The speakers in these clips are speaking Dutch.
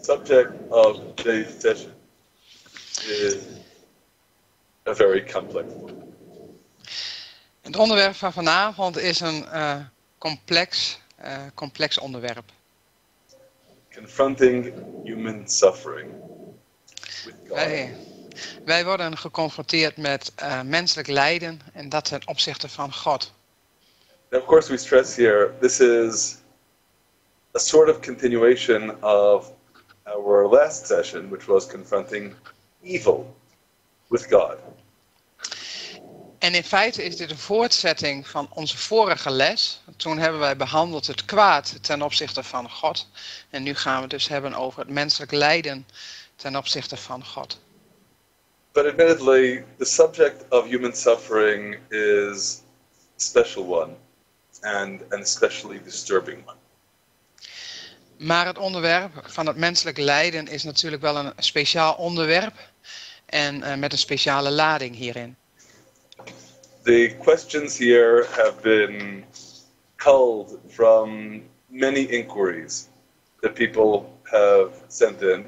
subject of today's session is a very complex one. Het onderwerp van vanavond is een complex onderwerp. Confronting human suffering with God. Wij worden geconfronteerd met menselijk lijden en dat ten opzichte van God. Now, of course, we stress here, this is a sort of continuation of our last session, which was confronting evil with God. En in feite is dit een voortzetting van onze vorige les. Toen hebben wij behandeld het kwaad ten opzichte van God. En nu gaan we het dus hebben over het menselijk lijden ten opzichte van God. But admittedly, the subject of human suffering is a special one and an especially disturbing one. Maar het onderwerp van het menselijk lijden is natuurlijk wel een speciaal onderwerp en met een speciale lading hierin. The questions here have been culled from many inquiries that people have sent in.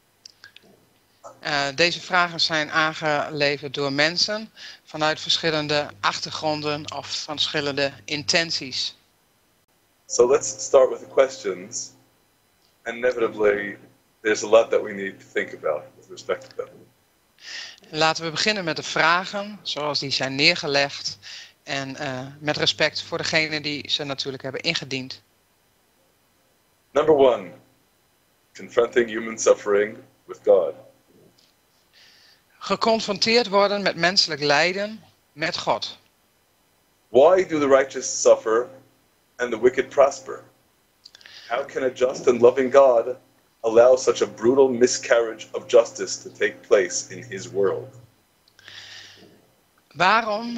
Deze vragen zijn aangeleverd door mensen vanuit verschillende achtergronden of van verschillende intenties. So let's start with the questions. And inevitably, there's a lot that we need to think about with respect to them. Laten we beginnen met de vragen, zoals die zijn neergelegd. En met respect voor degenen die ze natuurlijk hebben ingediend. Number 1. Confronting human suffering with God. Geconfronteerd worden met menselijk lijden met God. Why do the righteous suffer and the wicked prosper? How can a just and loving God allow such a brutal miscarriage of justice to take place in his world? Waarom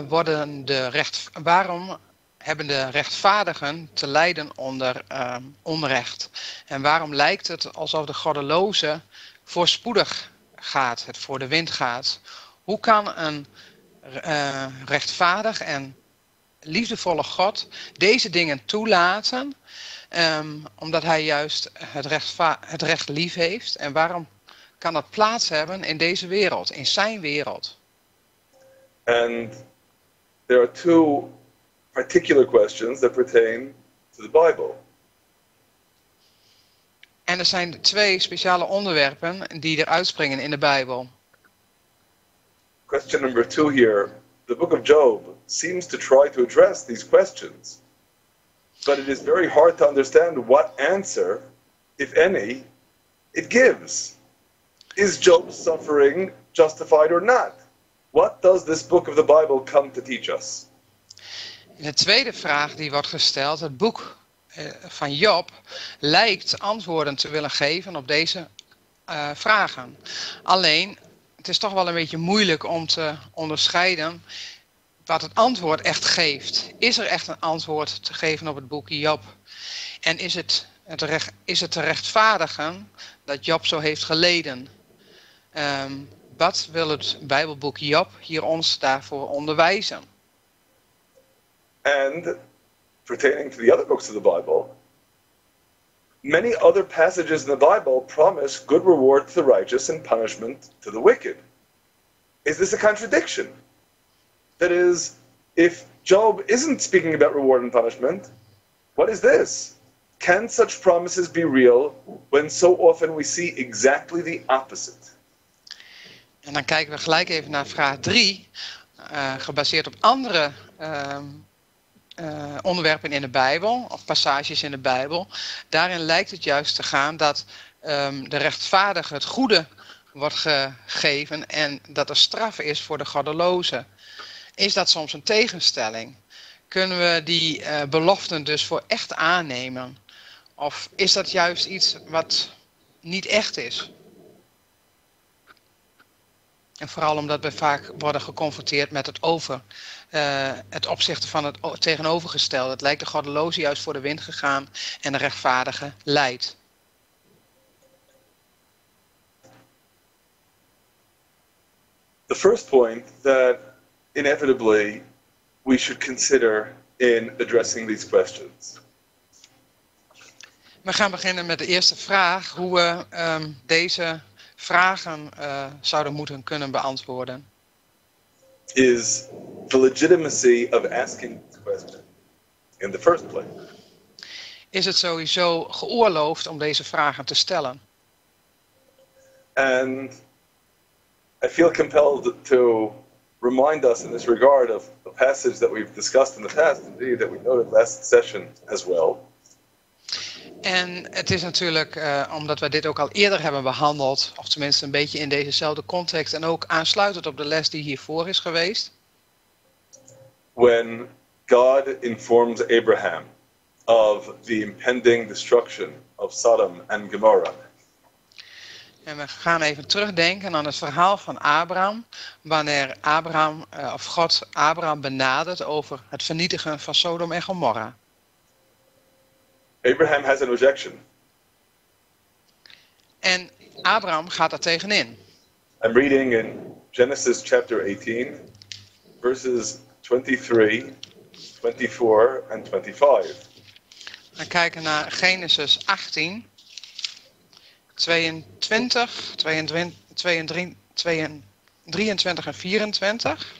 hebben de rechtvaardigen te lijden onder onrecht? En waarom lijkt het alsof de goddeloze voorspoedig gaat, het voor de wind gaat? Hoe kan een rechtvaardig en liefdevolle God deze dingen toelaten? Omdat hij juist het recht lief heeft. En waarom kan dat plaats hebben in deze wereld, in zijn wereld? And there are two particular questions that pertain to the Bible. En er zijn twee speciale onderwerpen die er uitspringen in de Bijbel. Question number 2 here. The book of Job seems to try to address these questions. But it is very hard to understand what answer, if any, it gives. Is Job's suffering justified or not? What does this book of the Bible come to teach us? De tweede vraag die wordt gesteld, het boek van Job lijkt antwoorden te willen geven op deze vragen. Alleen, het is toch wel een beetje moeilijk om te onderscheiden wat het antwoord echt geeft. Is er echt een antwoord te geven op het boek Job? En is het te rechtvaardigen dat Job zo heeft geleden? Wat wil het Bijbelboek Job hier ons daarvoor onderwijzen? And pertaining to the other books of the Bible, many other passages in the Bible promise good reward to the righteous and punishment to the wicked. Is this a contradiction? That is, if Job isn't speaking about reward and punishment, what is this? Can such promises be real when so often we see exactly the opposite? En dan kijken we gelijk even naar vraag 3, gebaseerd op andere onderwerpen in de Bijbel, of passages in de Bijbel. Daarin lijkt het juist te gaan dat de rechtvaardige het goede wordt gegeven en dat er straf is voor de goddeloze. Is dat soms een tegenstelling? Kunnen we die beloften dus voor echt aannemen? Of is dat juist iets wat niet echt is? En vooral omdat we vaak worden geconfronteerd met het opzichte van het tegenovergestelde. Het lijkt de goddeloze juist voor de wind gegaan en de rechtvaardige lijdt. The first point that inevitably we should consider in addressing these questions. We gaan beginnen met de eerste vraag. Hoe we deze vragen zouden moeten kunnen beantwoorden. Is the legitimacy of asking this question in the first place. Is het sowieso geoorloofd om deze vragen te stellen? And I feel compelled to remind us in this regard of a passage that we've discussed in the past, indeed, that we noted last session as well. En het is natuurlijk, omdat we dit ook al eerder hebben behandeld, of tenminste een beetje in dezezelfde context en ook aansluitend op de les die hiervoor is geweest. When God informs Abraham of the impending destruction of Sodom and Gomorrah. En we gaan even terugdenken aan het verhaal van Abraham, wanneer God Abraham benadert over het vernietigen van Sodom en Gomorra. Abraham has an objection. En Abraham gaat daar tegenin. I'm reading in Genesis chapter 18, verses 23, 24 and 25. We kijken naar Genesis 18, 22, 23 en 24.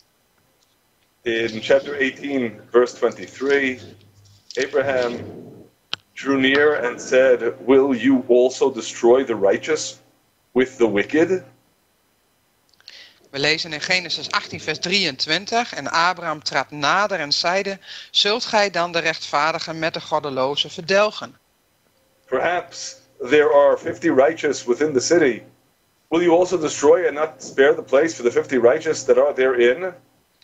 In chapter 18, verse 23, Abraham drew near and said, "Will you also destroy the righteous with the wicked?" We lezen in Genesis 18 vers 23. En Abraham trad nader en zeide, zult gij dan de rechtvaardigen met de goddelozen verdelgen? Perhaps there are 50 righteous within the city. Will you also destroy and not spare the place for the 50 righteous that are therein?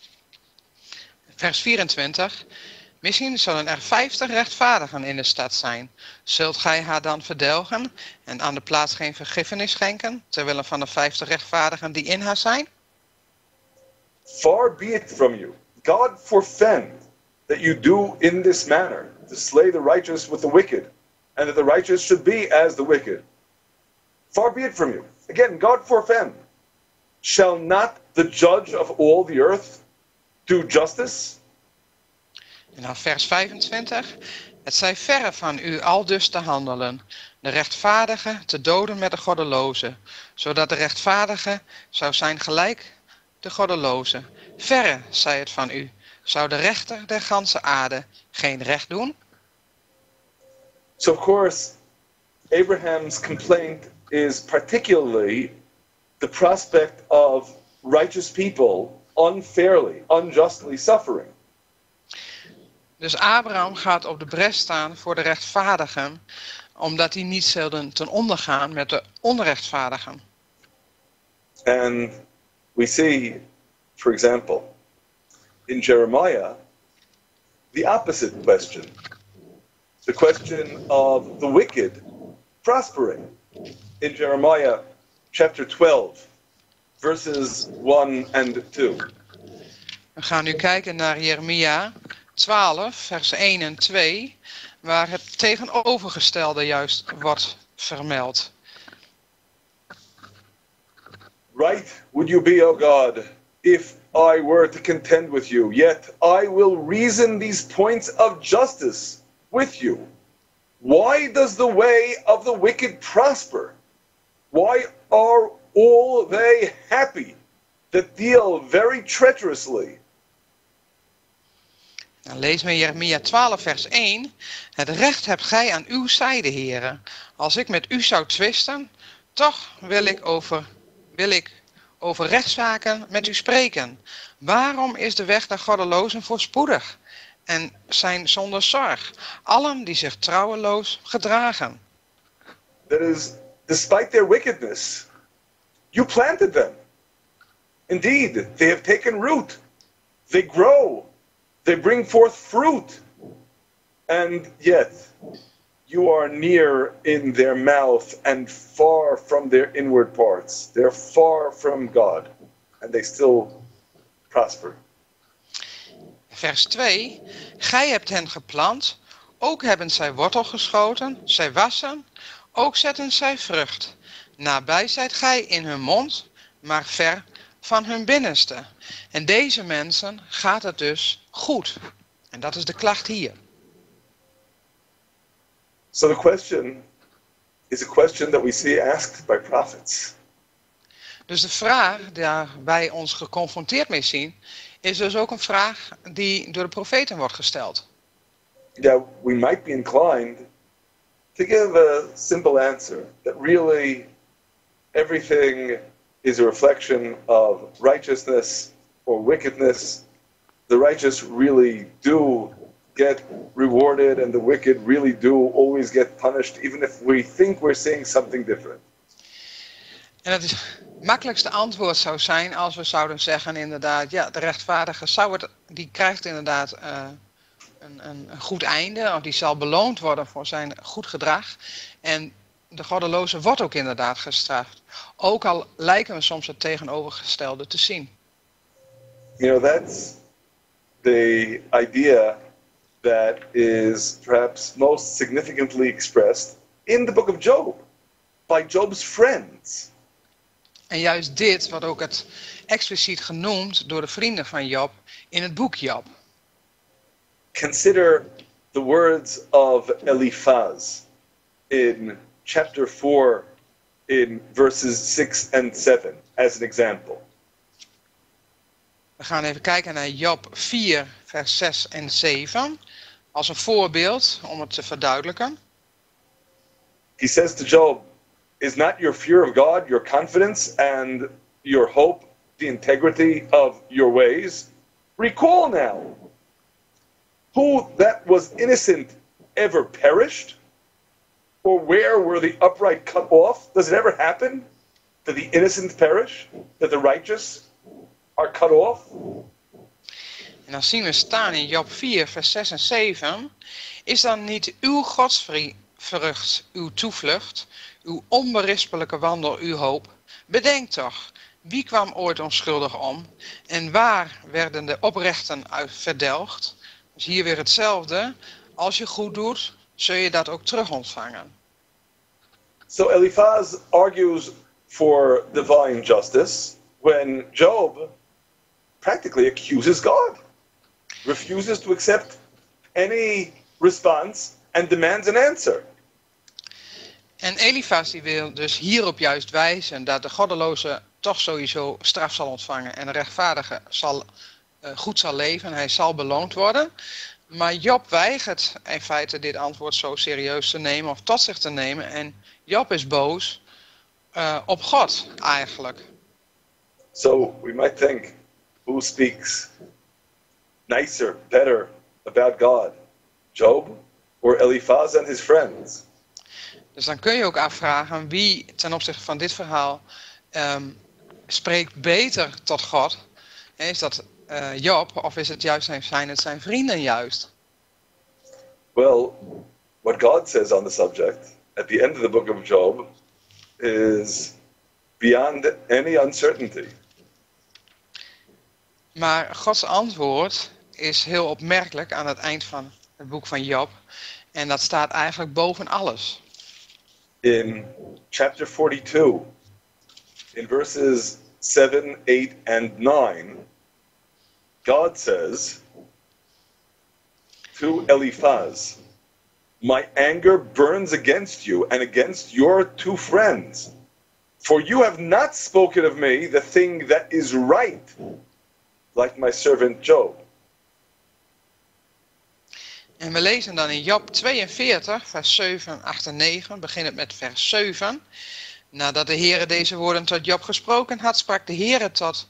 Vers 24. Misschien zullen er 50 rechtvaardigen in de stad zijn. Zult gij haar dan verdelgen en aan de plaats geen vergiffenis schenken, terwille van de 50 rechtvaardigen die in haar zijn? Far be it from you. God forfend that you do in this manner, to slay the righteous with the wicked, and that the righteous should be as the wicked. Far be it from you. Again, God forfend. Shall not the judge of all the earth do justice? En dan vers 25. Het zij verre van u aldus te handelen, de rechtvaardige te doden met de goddeloze, zodat de rechtvaardige zou zijn gelijk de goddeloze. Verre, zij het van u, zou de rechter der ganse aarde geen recht doen? So of course, Abraham's complaint is particularly the prospect of righteous people unfairly, unjustly suffering. Dus Abraham gaat op de bres staan voor de rechtvaardigen, omdat die niet zullen ten onder gaan met de onrechtvaardigen. And we see, for example, in Jeremiah, the opposite question. The question of the wicked prospering. In Jeremiah chapter 12, verses 1 and 2. We gaan nu kijken naar Jeremia 12, vers 1 en 2, waar het tegenovergestelde juist wordt vermeld. Right would you be, O God, if I were to contend with you, yet I will reason these points of justice with you. Why does the way of the wicked prosper? Why are all they happy that deal very treacherously? Dan lezen we Jeremia 12 vers 1. Het recht hebt gij aan uw zijde, heren. Als ik met u zou twisten, toch wil ik over rechtszaken met u spreken. Waarom is de weg der goddelozen voorspoedig en zijn zonder zorg, allen die zich trouweloos gedragen? That is, despite their wickedness, you planted them. Indeed, they have taken root. They grow. They bring forth fruit. And yet, you are near in their mouth and far from their inward parts. They're far from God. And they still prosper. Vers 2. Gij hebt hen geplant, ook hebben zij wortel geschoten, zij wassen, ook zetten zij vrucht. Nabij zijt gij in hun mond, maar ver van hun binnenste. En deze mensen gaat het dus goed. En dat is de klacht hier. So the question is a question that we see asked by prophets. Dus de vraag daar wij ons geconfronteerd mee zien, is dus ook een vraag die door de profeten wordt gesteld. Yeah, we might be inclined to give a simple answer that really everything is a reflection of righteousness or wickedness. The righteous really do get rewarded and the wicked really do always get punished, even if we think we're saying something different. En het makkelijkste antwoord zou zijn als we zouden zeggen inderdaad, ja, de rechtvaardige die krijgt inderdaad een goed einde, of die zal beloond worden voor zijn goed gedrag. En de goddeloze wordt ook inderdaad gestraft. Ook al lijken we soms het tegenovergestelde te zien. You know, that's the idea that is perhaps most significantly expressed in the book of Job, by Job's friends. En juist dit wordt ook het expliciet genoemd door de vrienden van Job in het boek Job. Consider the words of Eliphaz in chapter 4 in verses 6 and 7 as an example. We gaan even kijken naar Job 4 vers 6 en 7 als een voorbeeld om het te verduidelijken. He says to Job, "Is not your fear of God your confidence and your hope the integrity of your ways? Recall now, who that was innocent ever perished? Or where were the upright cut off? Does it ever happen that the innocent perish, that the righteous are cut off?" En dan zien we staan in Job 4 vers 6 en 7. Is dan niet uw godsvrucht uw toevlucht, uw onberispelijke wandel uw hoop? Bedenk toch, wie kwam ooit onschuldig om? En waar werden de oprechten uit verdelgd? Dus hier weer hetzelfde. Als je goed doet, zul je dat ook terug ontvangen. So Eliphaz argues for divine justice when Job practically accuses God, refuses to accept any response and demands an answer. En Eliphaz die wil dus hierop juist wijzen dat de goddeloze toch sowieso straf zal ontvangen en de rechtvaardige goed zal leven en hij zal beloond worden. Maar Job weigert in feite dit antwoord zo serieus te nemen of tot zich te nemen. En Job is boos op God eigenlijk. So we might think, who speaks nicer, better about God? Job or Eliphaz and his friends? Dus dan kun je ook afvragen wie ten opzichte van dit verhaal spreekt beter tot God. Is dat Job of is het juist zijn vrienden juist? Well, what God says on the subject at the end of the book of Job is beyond any uncertainty. Maar Gods antwoord is heel opmerkelijk aan het eind van het boek van Job. En dat staat eigenlijk boven alles. In chapter 42, in verses 7, 8, and 9, God says to Eliphaz, "My anger burns against you and against your two friends, for you have not spoken of me the thing that is right, like my servant Job." En we lezen dan in Job 42, vers 7, 8 en 9, beginnend met vers 7. Nadat de Heere deze woorden tot Job gesproken had, sprak de Heere tot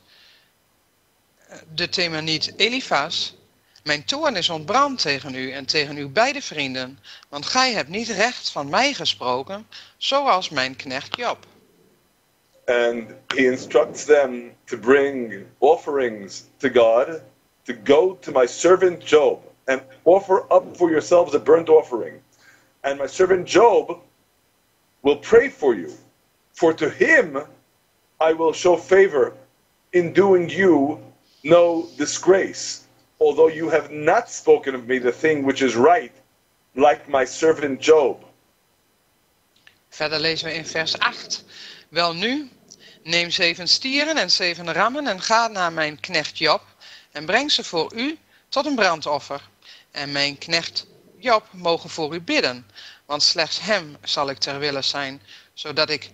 de Temaniet Eliphaz: "Mijn toorn is ontbrand tegen u en tegen uw beide vrienden, want gij hebt niet recht van mij gesproken, zoals mijn knecht Job." And he instructs them to bring offerings to God, to go to my servant Job, and offer up for yourselves a burnt offering. And my servant Job will pray for you, for to him I will show favor in doing you no disgrace, although you have not spoken of me the thing which is right, like my servant Job. Verder lezen we in vers 8. Welnu, neem 7 stieren en 7 rammen en ga naar mijn knecht Job en breng ze voor u tot een brandoffer. En mijn knecht Job mogen voor u bidden, want slechts hem zal ik ter wille zijn, zodat ik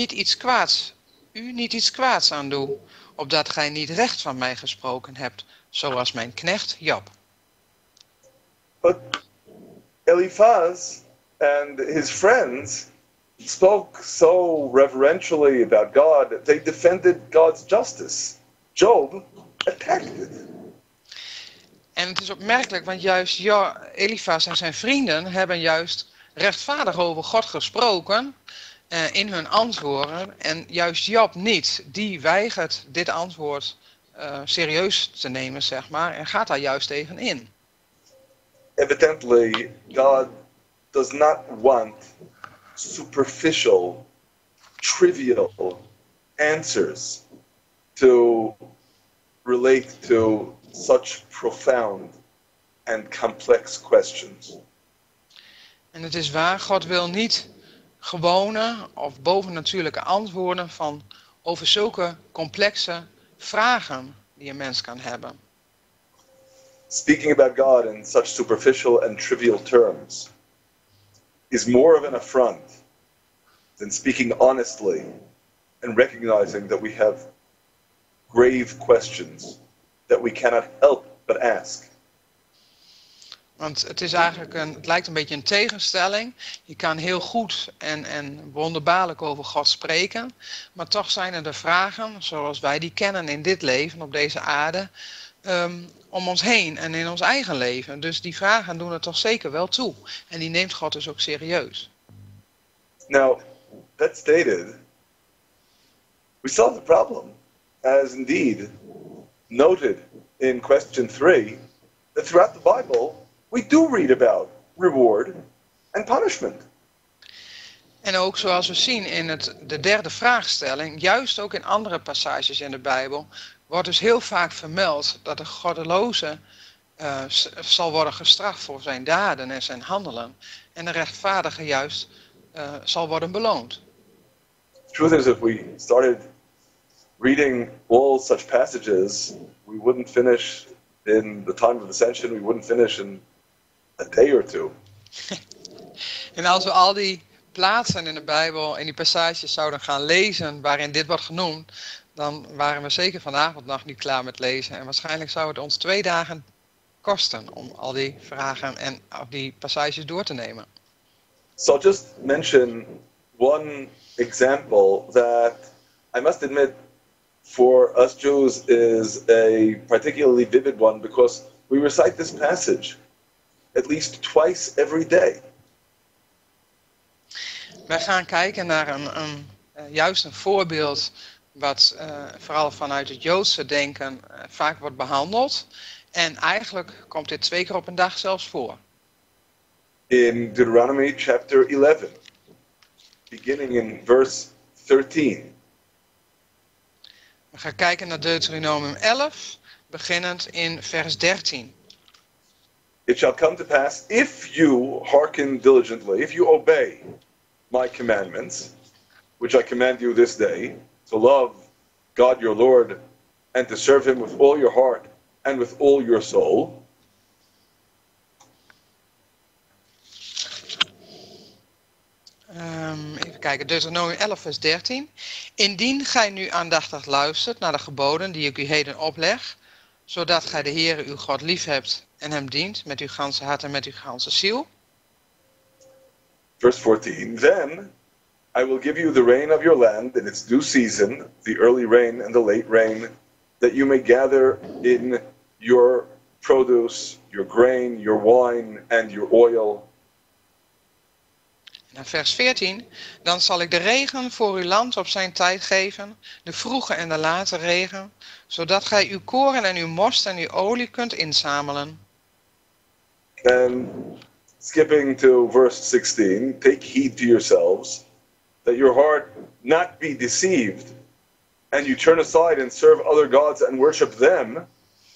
u niet iets kwaads aan doe, opdat gij niet recht van mij gesproken hebt, zoals mijn knecht Job. But Eliphaz and his friends spoke so reverentially about God, they defended God's justice. Job attacked it. En het is opmerkelijk, want juist Eliphaz en zijn vrienden hebben juist rechtvaardig over God gesproken in hun antwoorden. En juist Job niet. Die weigert dit antwoord serieus te nemen, zeg maar, en gaat daar juist tegen in. Evidently, God does not want superficial, trivial answers to relate to such profound and complex questions. En het is waar, God wil niet gewone of bovennatuurlijke antwoorden over zulke complexe vragen die een mens kan hebben. Speaking about God in such superficial and trivial terms is more of an affront than speaking honestly and recognizing that we have grave questions that we cannot help but ask. Want het lijkt een beetje een tegenstelling. Je kan heel goed en wonderbaarlijk over God spreken, maar toch zijn er de vragen, zoals wij die kennen in dit leven, op deze aarde, om ons heen en in ons eigen leven. Dus die vragen doen er toch zeker wel toe. En die neemt God dus ook serieus. Now, that stated, we solve the problem, as indeed noted in question 3, that throughout the Bible, we do read about reward and punishment. En ook zoals we zien in de derde vraagstelling, juist ook in andere passages in de Bijbel, wordt dus heel vaak vermeld dat de goddeloze zal worden gestraft voor zijn daden en zijn handelen. En de rechtvaardige juist zal worden beloond. The truth is, if we started reading all such passages, we wouldn't finish in the time of ascension, we wouldn't finish in a day or two. En als we al die plaatsen in de Bijbel en die passages zouden gaan lezen waarin dit wordt genoemd, dan waren we zeker vanavond nog niet klaar met lezen. En waarschijnlijk zou het ons 2 dagen kosten om al die vragen en die passages door te nemen. So I'll just mention one example that I must admit for us Jews is a particularly vivid one because we recite this passage at least twice every day. Wij gaan kijken naar juist een voorbeeld wat vooral vanuit het Joodse denken vaak wordt behandeld. En eigenlijk komt dit 2 keer op een dag zelfs voor. In Deuteronomy chapter 11, beginning in verse 13. We gaan kijken naar Deuteronomium 11, beginnend in vers 13. It shall come to pass, if you hearken diligently, if you obey my commandments, which I command you this day, to love God your Lord, and to serve him with all your heart and with all your soul. Even kijken, Deuteronomium 11 vers 13. Indien gij nu aandachtig luistert naar de geboden die ik u heden opleg, zodat gij de Heere uw God lief hebt en hem dient met uw ganse hart en met uw ganse ziel. Verse 14, then I will give you the rain of your land in its due season, the early rain and the late rain, that you may gather in your produce, your grain, your wine and your oil. En vers 14, dan zal ik de regen voor uw land op zijn tijd geven, de vroege en de late regen, zodat gij uw koren en uw most en uw olie kunt inzamelen. And skipping to verse 16, take heed to yourselves, that your heart not be deceived, and you turn aside and serve other gods and worship them.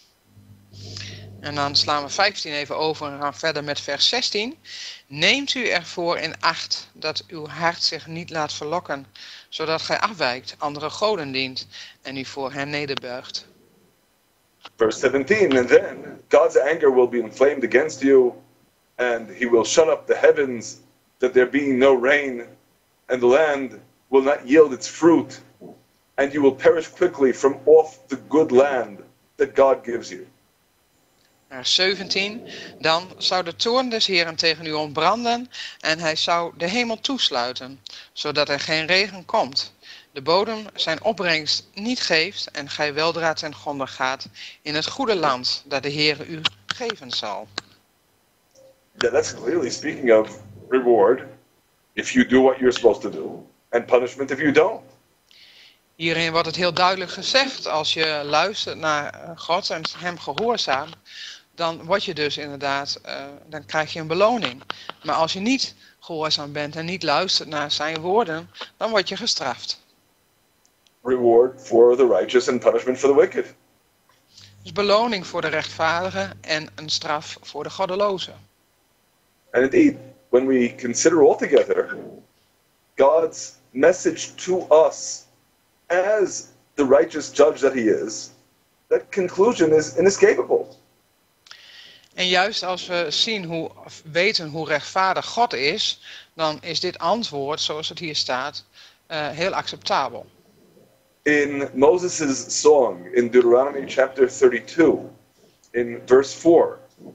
En dan slaan we 15 even over en gaan verder met vers 16. Neemt u ervoor in acht dat uw hart zich niet laat verlokken, zodat gij afwijkt, andere goden dient en u voor hen nederbuigt. Verse 17, and then God's anger will be inflamed against you, and he will shut up the heavens, that there be no rain, and the land will not yield its fruit, and you will perish quickly from off the good land that God gives you. Vers 17. Dan zou de toorn des Heeren tegen u ontbranden en hij zou de hemel toesluiten, zodat er geen regen komt. De bodem zijn opbrengst niet geeft en gij weldra ten gronde gaat in het goede land dat de Heere u geven zal. Yeah, that's clearly speaking of reward if you do what you're supposed to do, and punishment if you don't. Hierin wordt het heel duidelijk gezegd, als je luistert naar God en hem gehoorzaamt, dan word je dus inderdaad, dan krijg je een beloning. Maar als je niet gehoorzaam bent en niet luistert naar zijn woorden, dan word je gestraft. Reward for the righteous and punishment for the wicked. Dus beloning voor de rechtvaardigen en een straf voor de goddelozen. And indeed, when we consider altogether God's message to us as the righteous judge that he is, that conclusion is inescapable. En juist als we weten hoe rechtvaardig God is, dan is dit antwoord, zoals het hier staat, heel acceptabel. In Moses' song in Deuteronomy chapter 32, in verse 4,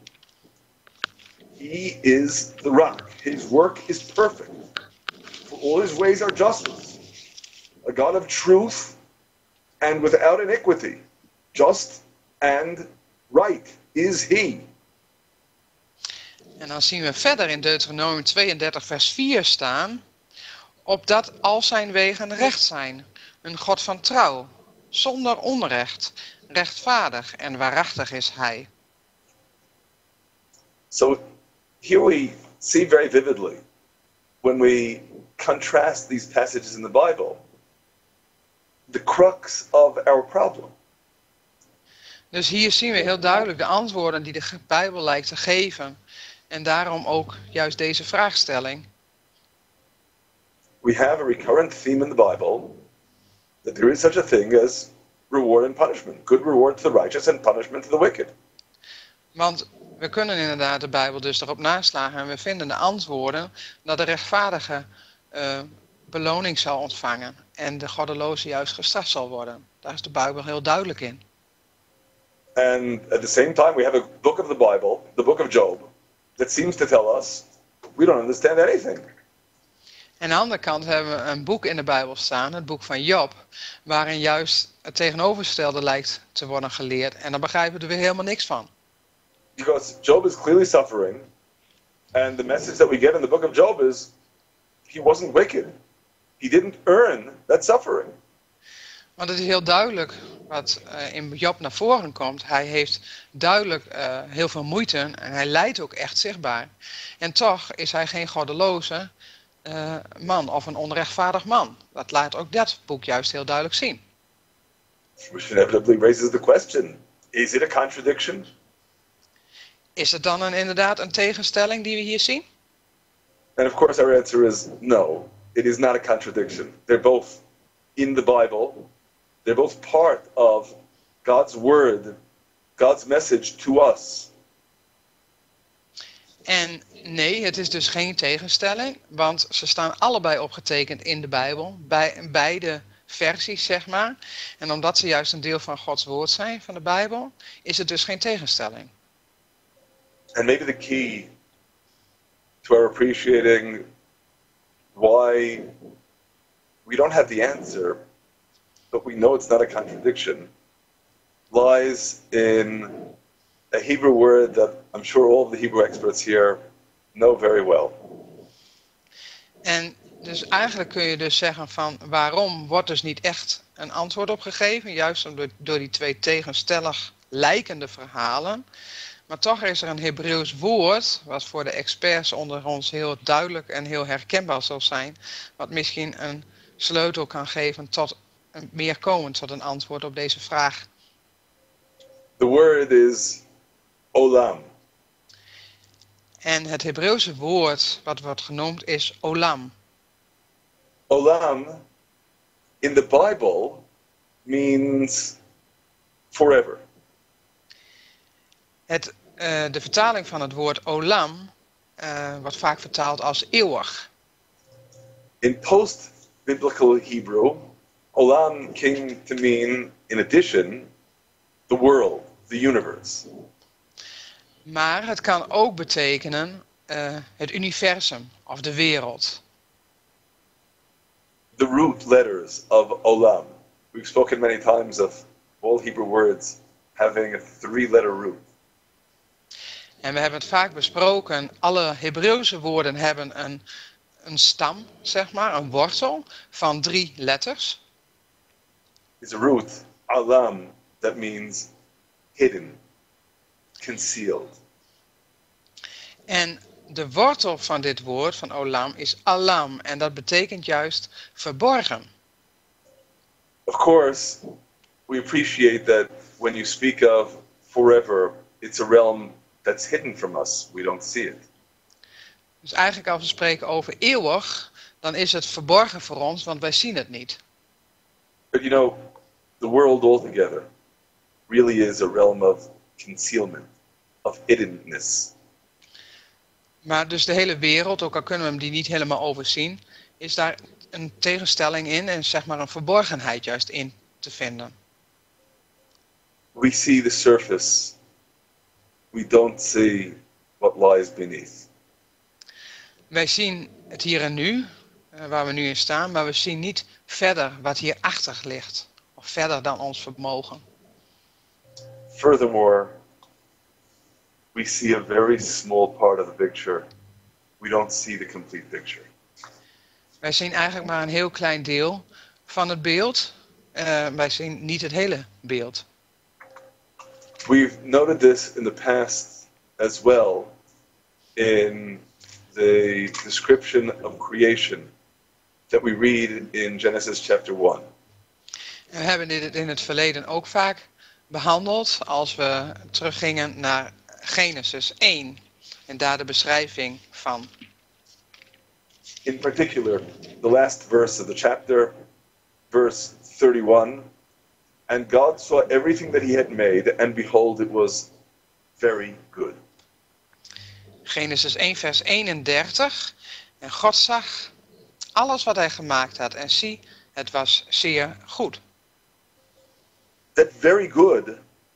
he is the rock. His work is perfect. For all his ways are justice. A God of truth and without iniquity. Just and right is he. En dan zien we verder in Deuteronomium 32 vers 4 staan, opdat al zijn wegen recht zijn, een God van trouw, zonder onrecht, rechtvaardig en waarachtig is hij. So here we see very vividly, when we contrast these passages in the Bible, the crux of our problem. Dus hier zien we heel duidelijk de antwoorden die de Bijbel lijkt te geven. En daarom ook juist deze vraagstelling. We have a recurrent theme in the Bible that there is such a thing as reward and punishment. Good reward to the righteous and punishment to the wicked. Want we kunnen inderdaad de Bijbel dus erop naslagen en we vinden de antwoorden dat de rechtvaardige beloning zal ontvangen en de goddeloze juist gestraft zal worden. Daar is de Bijbel heel duidelijk in. And at the same time we have a book of the Bible, the book of Job, that seems to tell us we don't understand anything. En aan de andere kant hebben we een boek in de Bijbel staan, het boek van Job, waarin juist het tegenovergestelde lijkt te worden geleerd. En daar begrijpen we er weer helemaal niks van. Because Job is clearly suffering, and the message that we get in the book of Job is he wasn't wicked. He didn't earn that suffering. Want het is heel duidelijk wat in Job naar voren komt. Hij heeft duidelijk heel veel moeite en hij lijdt ook echt zichtbaar. En toch is hij geen goddeloze man of een onrechtvaardig man. Dat laat ook dat boek juist heel duidelijk zien. Which inevitably raises the question, is it a contradiction? Is het dan inderdaad een tegenstelling die we hier zien? And of course our answer is no, it is not a contradiction. They're both in the Bible. They're both part of God's word, God's message to us. En nee, het is dus geen tegenstelling, want ze staan allebei opgetekend in de Bijbel, bij beide versies zeg maar. En omdat ze juist een deel van Gods woord zijn, van de Bijbel, is het dus geen tegenstelling. And maybe the key to our appreciating why we don't have the answer, but we know it's not a contradiction, lies in a Hebrew word that I'm sure all of the Hebrew experts here know very well. En dus eigenlijk kun je dus zeggen van waarom wordt dus niet echt een antwoord op gegeven, juist door die twee tegenstellig lijkende verhalen. Maar toch is er een Hebreeuws woord, wat voor de experts onder ons heel duidelijk en heel herkenbaar zal zijn, wat misschien een sleutel kan geven tot meer komen tot een antwoord op deze vraag. The word is olam. En het Hebreeuwse woord wat wordt genoemd is olam. Olam in the Bible means forever. De vertaling van het woord olam wordt vaak vertaald als eeuwig. In post-biblical Hebrew, olam came to mean, in addition, the world, the universe. Maar het kan ook betekenen het universum of de wereld. The root letters of olam. We've spoken many times of all Hebrew words having a 3-letter root. En we hebben het vaak besproken, alle Hebreeuwse woorden hebben een stam, zeg maar, een wortel van 3 letters. It's a root, alam, that means hidden, concealed. En de wortel van dit woord, van olam, is alam. En dat betekent juist verborgen. Of course, we appreciate that when you speak of forever, it's a realm that's hidden from us. We don't see it. Dus eigenlijk als we spreken over eeuwig, dan is het verborgen voor ons, want wij zien het niet. But you know, the world altogether really is a realm of concealment, of hiddenness. Maar dus de hele wereld, ook al kunnen we hem die niet helemaal overzien, is daar een tegenstelling in en zeg maar een verborgenheid juist in te vinden. We see the surface. We don't see what lies beneath. Wij zien het hier en nu, waar we nu in staan, maar we zien niet verder wat hierachter ligt. Of verder dan ons vermogen. Furthermore, we see a very small part of the picture. We don't see the complete picture. Wij zien eigenlijk maar een heel klein deel van het beeld. Wij zien niet het hele beeld. We've noted this in the past as well in the description of creation that we read in Genesis chapter 1. En we hebben dit in het verleden ook vaak behandeld als we teruggingen naar Genesis 1 en daar de beschrijving van. In particular, the last verse of the chapter, verse 31, and God saw everything that he had made, and behold, it was very good. Genesis 1 vers 31. En God zag alles wat hij gemaakt had en zie, het was zeer goed. That very good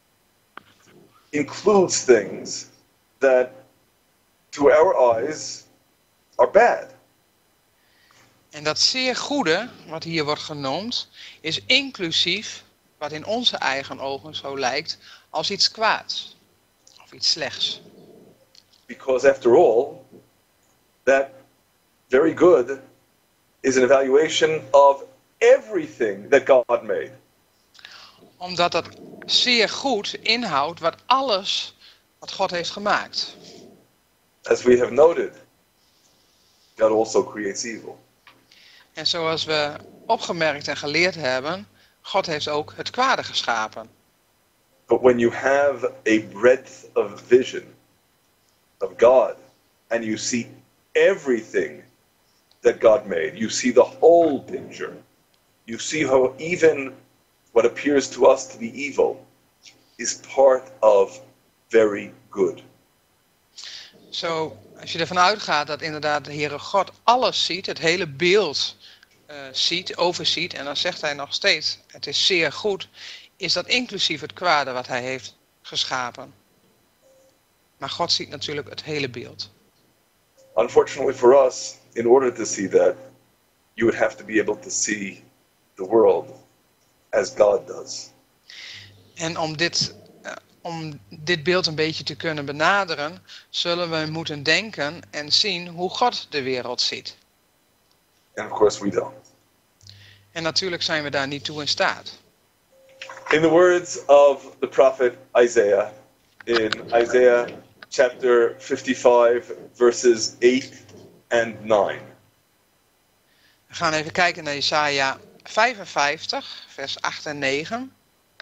includes things that to our eyes are bad. En dat zeer goede, wat hier wordt genoemd, is inclusief wat in onze eigen ogen zo lijkt als iets kwaads of iets slechts. Because after all, that very good is an evaluation of everything that God made. Omdat dat zeer goed inhoudt wat alles wat God heeft gemaakt. As we have noted, God also creates evil. En zoals we opgemerkt en geleerd hebben, God heeft ook het kwade geschapen. But when you have a breadth of vision of God, and you see everything that God made, you see the whole picture. You see how even what appears to us to be evil is part of very good. Zo, als je ervan uitgaat dat inderdaad de Heere God alles ziet, het hele beeld ziet, overziet, en dan zegt hij nog steeds, het is zeer goed, is dat inclusief het kwade wat hij heeft geschapen. Maar God ziet natuurlijk het hele beeld. Unfortunately for us, in order to see that, you would have to be able to see the world as God does. En om dit beeld een beetje te kunnen benaderen, zullen we moeten denken en zien hoe God de wereld ziet. And of course we don't. En natuurlijk zijn we daar niet toe in staat. In the words of the prophet Isaiah, in Isaiah chapter 55, verses 8 and 9. We gaan even kijken naar Jesaja 55, vers 8 en 9.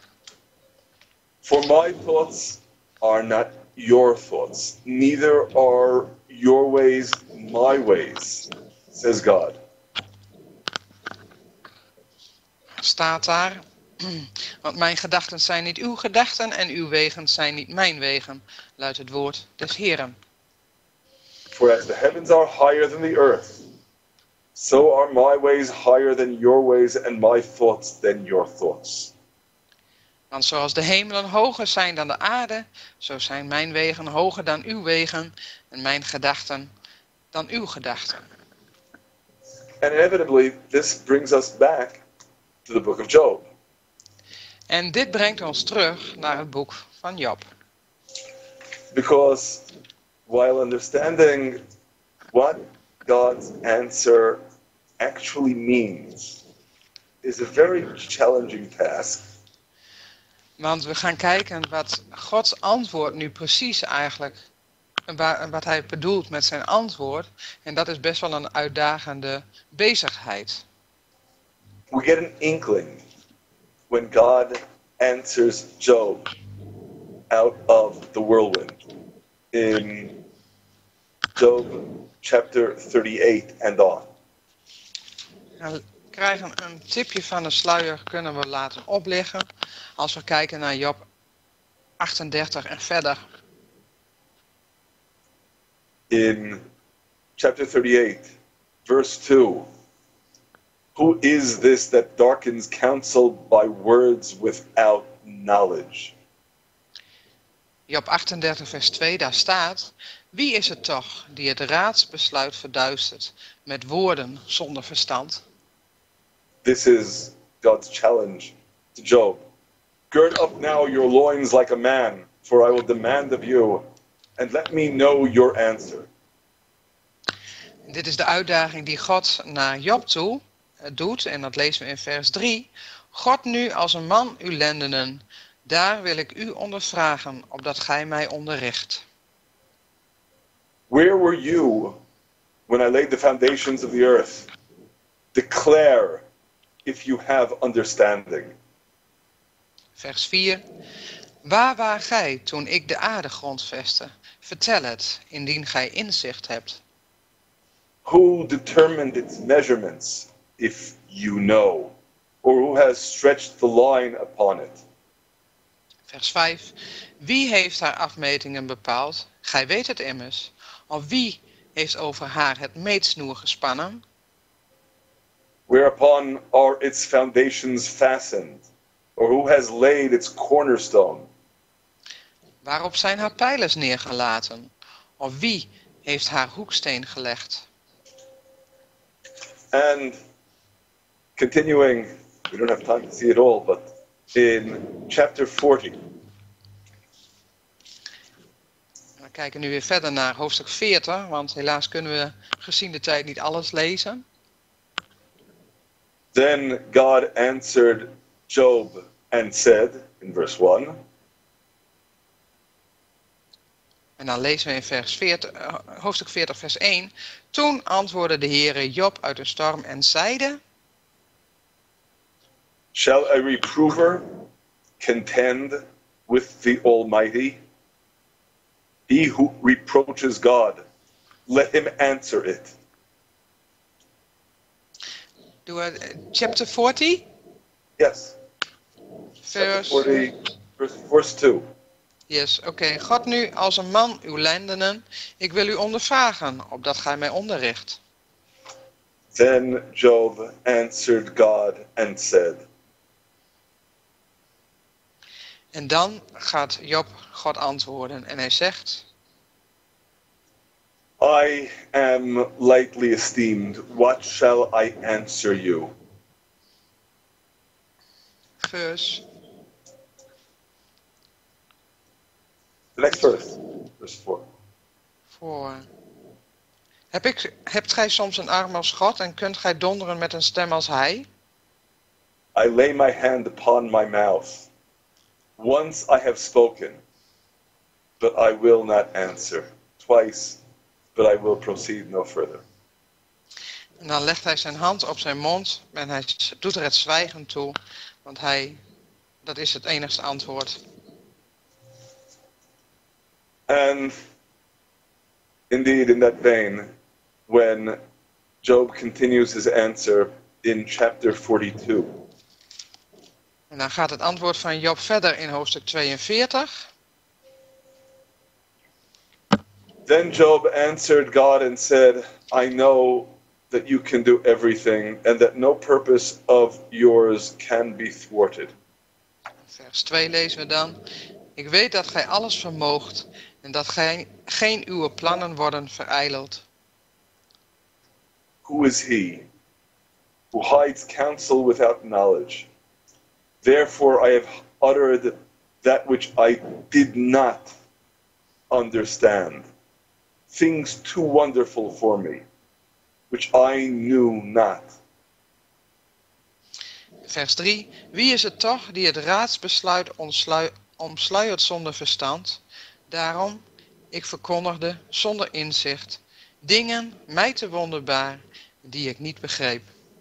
For my thoughts are not your thoughts, neither are your ways my ways, says God. Staat daar, want mijn gedachten zijn niet uw gedachten en uw wegen zijn niet mijn wegen, luidt het woord des Heeren. For as the heavens are higher than the earth, so are my ways higher than your ways and my thoughts than your thoughts. Want zoals de hemelen hoger zijn dan de aarde, zo zijn mijn wegen hoger dan uw wegen en mijn gedachten dan uw gedachten. And inevitably, this brings us back to the book of Job. En dit brengt ons terug naar het boek van Job. Because while understanding what God's answer actually means is a very challenging task, Want we gaan kijken wat Gods antwoord nu precies eigenlijk, wat hij bedoelt met zijn antwoord. En dat is best wel een uitdagende bezigheid. we get an inkling when God answers Job out of the whirlwind in Job chapter 38 and on. We krijgen een tipje van de sluier, kunnen we laten opliggen als we kijken naar Job 38 en verder. In chapter 38, verse 2, who is this that darkens counsel by words without knowledge? Job 38 vers 2, daar staat: wie is het toch die het raadsbesluit verduistert met woorden zonder verstand? This is God's challenge to Job. Gird up now your loins like a man, for I will demand of you, and let me know your answer. Dit is de uitdaging die God naar Job toe doet, en dat lezen we in vers 3. God nu als een man uw lendenen, daar wil ik u ondervragen, opdat gij mij onderricht. Where were you when I laid the foundations of the earth? Declare if you have understanding. Vers 4. Waar waart gij toen ik de aarde grondvestte? Vertel het, indien gij inzicht hebt. Who determined its measurements, if you know? Or who has stretched the line upon it? Vers 5. Wie heeft haar afmetingen bepaald? Gij weet het immers. Of wie heeft over haar het meetsnoer gespannen? Whereupon are its foundations fastened? Or who has laid its cornerstone? Waarop zijn haar pijlers neergelaten? Of wie heeft haar hoeksteen gelegd? And continuing, we don't have time to see it all, but in chapter 40, We kijken nu weer verder naar hoofdstuk 40, want helaas kunnen we gezien de tijd niet alles lezen. then God answered Job and said, in verse 1, En dan lezen we in hoofdstuk 40 vers 1. Toen antwoordde de Heere Job uit de storm en zeide: shall a reprover contend with the Almighty? He who reproaches God, let him answer it. Doen we chapter 40, Yes. vers... 40, verse 2. Yes, oké. God nu als een man uw lendenen, ik wil u ondervragen, opdat gij mij onderricht. Then Job answered God and said, En dan gaat Job God antwoorden en hij zegt: I am lightly esteemed. What shall I answer you? vers... The next verse, verse 4. voor. Hebt gij soms een arm als God en kunt gij donderen met een stem als hij? I lay my hand upon my mouth. Once I have spoken, but I will not answer. Twice, but I will proceed no further. En dan legt hij zijn hand op zijn mond en hij doet er het zwijgen toe, want dat is het enigste antwoord. And indeed, in that vein, when Job continues his answer in chapter 42, En dan gaat het antwoord van Job verder in hoofdstuk 42. Then Job answered God and said, I know that you can do everything and that no purpose of yours can be thwarted. Vers 2 lezen we dan. Ik weet dat gij alles vermoogt en dat geen uw plannen worden verijdeld. Who is he who hides counsel without knowledge? Therefore I have uttered that which I did not understand, things too wonderful for me, which I knew not. Vers 3. Wie is het toch die het raadsbesluit omsluiert zonder verstand? Daarom, ik verkondigde zonder inzicht dingen mij te wonderbaar die ik niet begreep.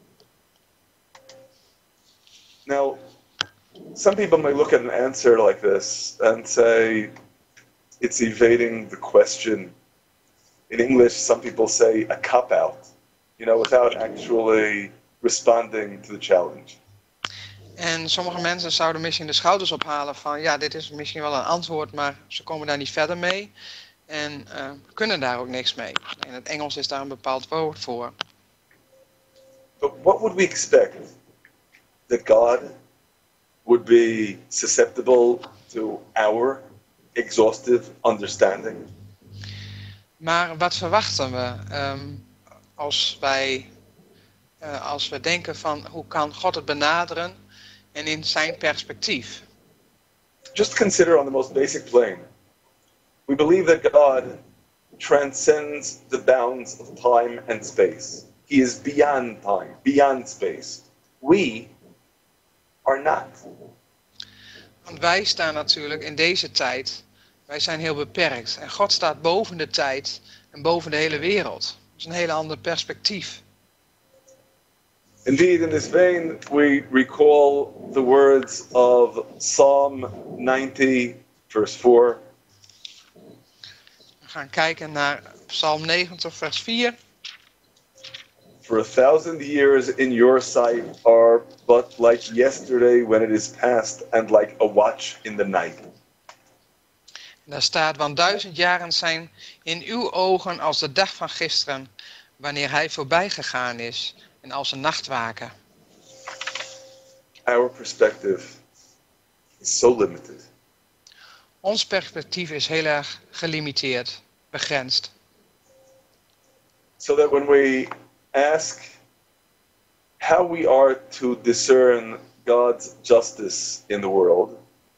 Now, some people may look at an answer like this and say it's evading the question. In English, some people say a cop-out, without actually responding to the challenge. En sommige mensen zouden misschien de schouders ophalen van ja, dit is misschien wel een antwoord, maar ze komen daar niet verder mee en kunnen daar ook niks mee. In het Engels is daar een bepaald woord voor. But what would we expect? That God would be susceptible to our exhaustive understanding? Maar wat verwachten we als we denken van hoe kan God het benaderen en in zijn perspectief? Just consider on the most basic plane. We believe that God transcends the bounds of time and space. He is beyond time, beyond space. We are not. Want wij staan natuurlijk in deze tijd, wij zijn heel beperkt. En God staat boven de tijd en boven de hele wereld. Dat is een hele ander perspectief. Indeed, in this vein, we recall the words of Psalm 90, verse 4. We gaan kijken naar Psalm 90, vers 4. For 1,000 years in your sight are but like yesterday when it is past, and like a watch in the night. En daar staat, want 1000 jaren zijn in uw ogen als de dag van gisteren, wanneer hij voorbij gegaan is, en als een nachtwaken. Our perspective is so limited. Ons perspectief is heel erg gelimiteerd, begrensd. So that when we ask how we are to discern God's justice in the world,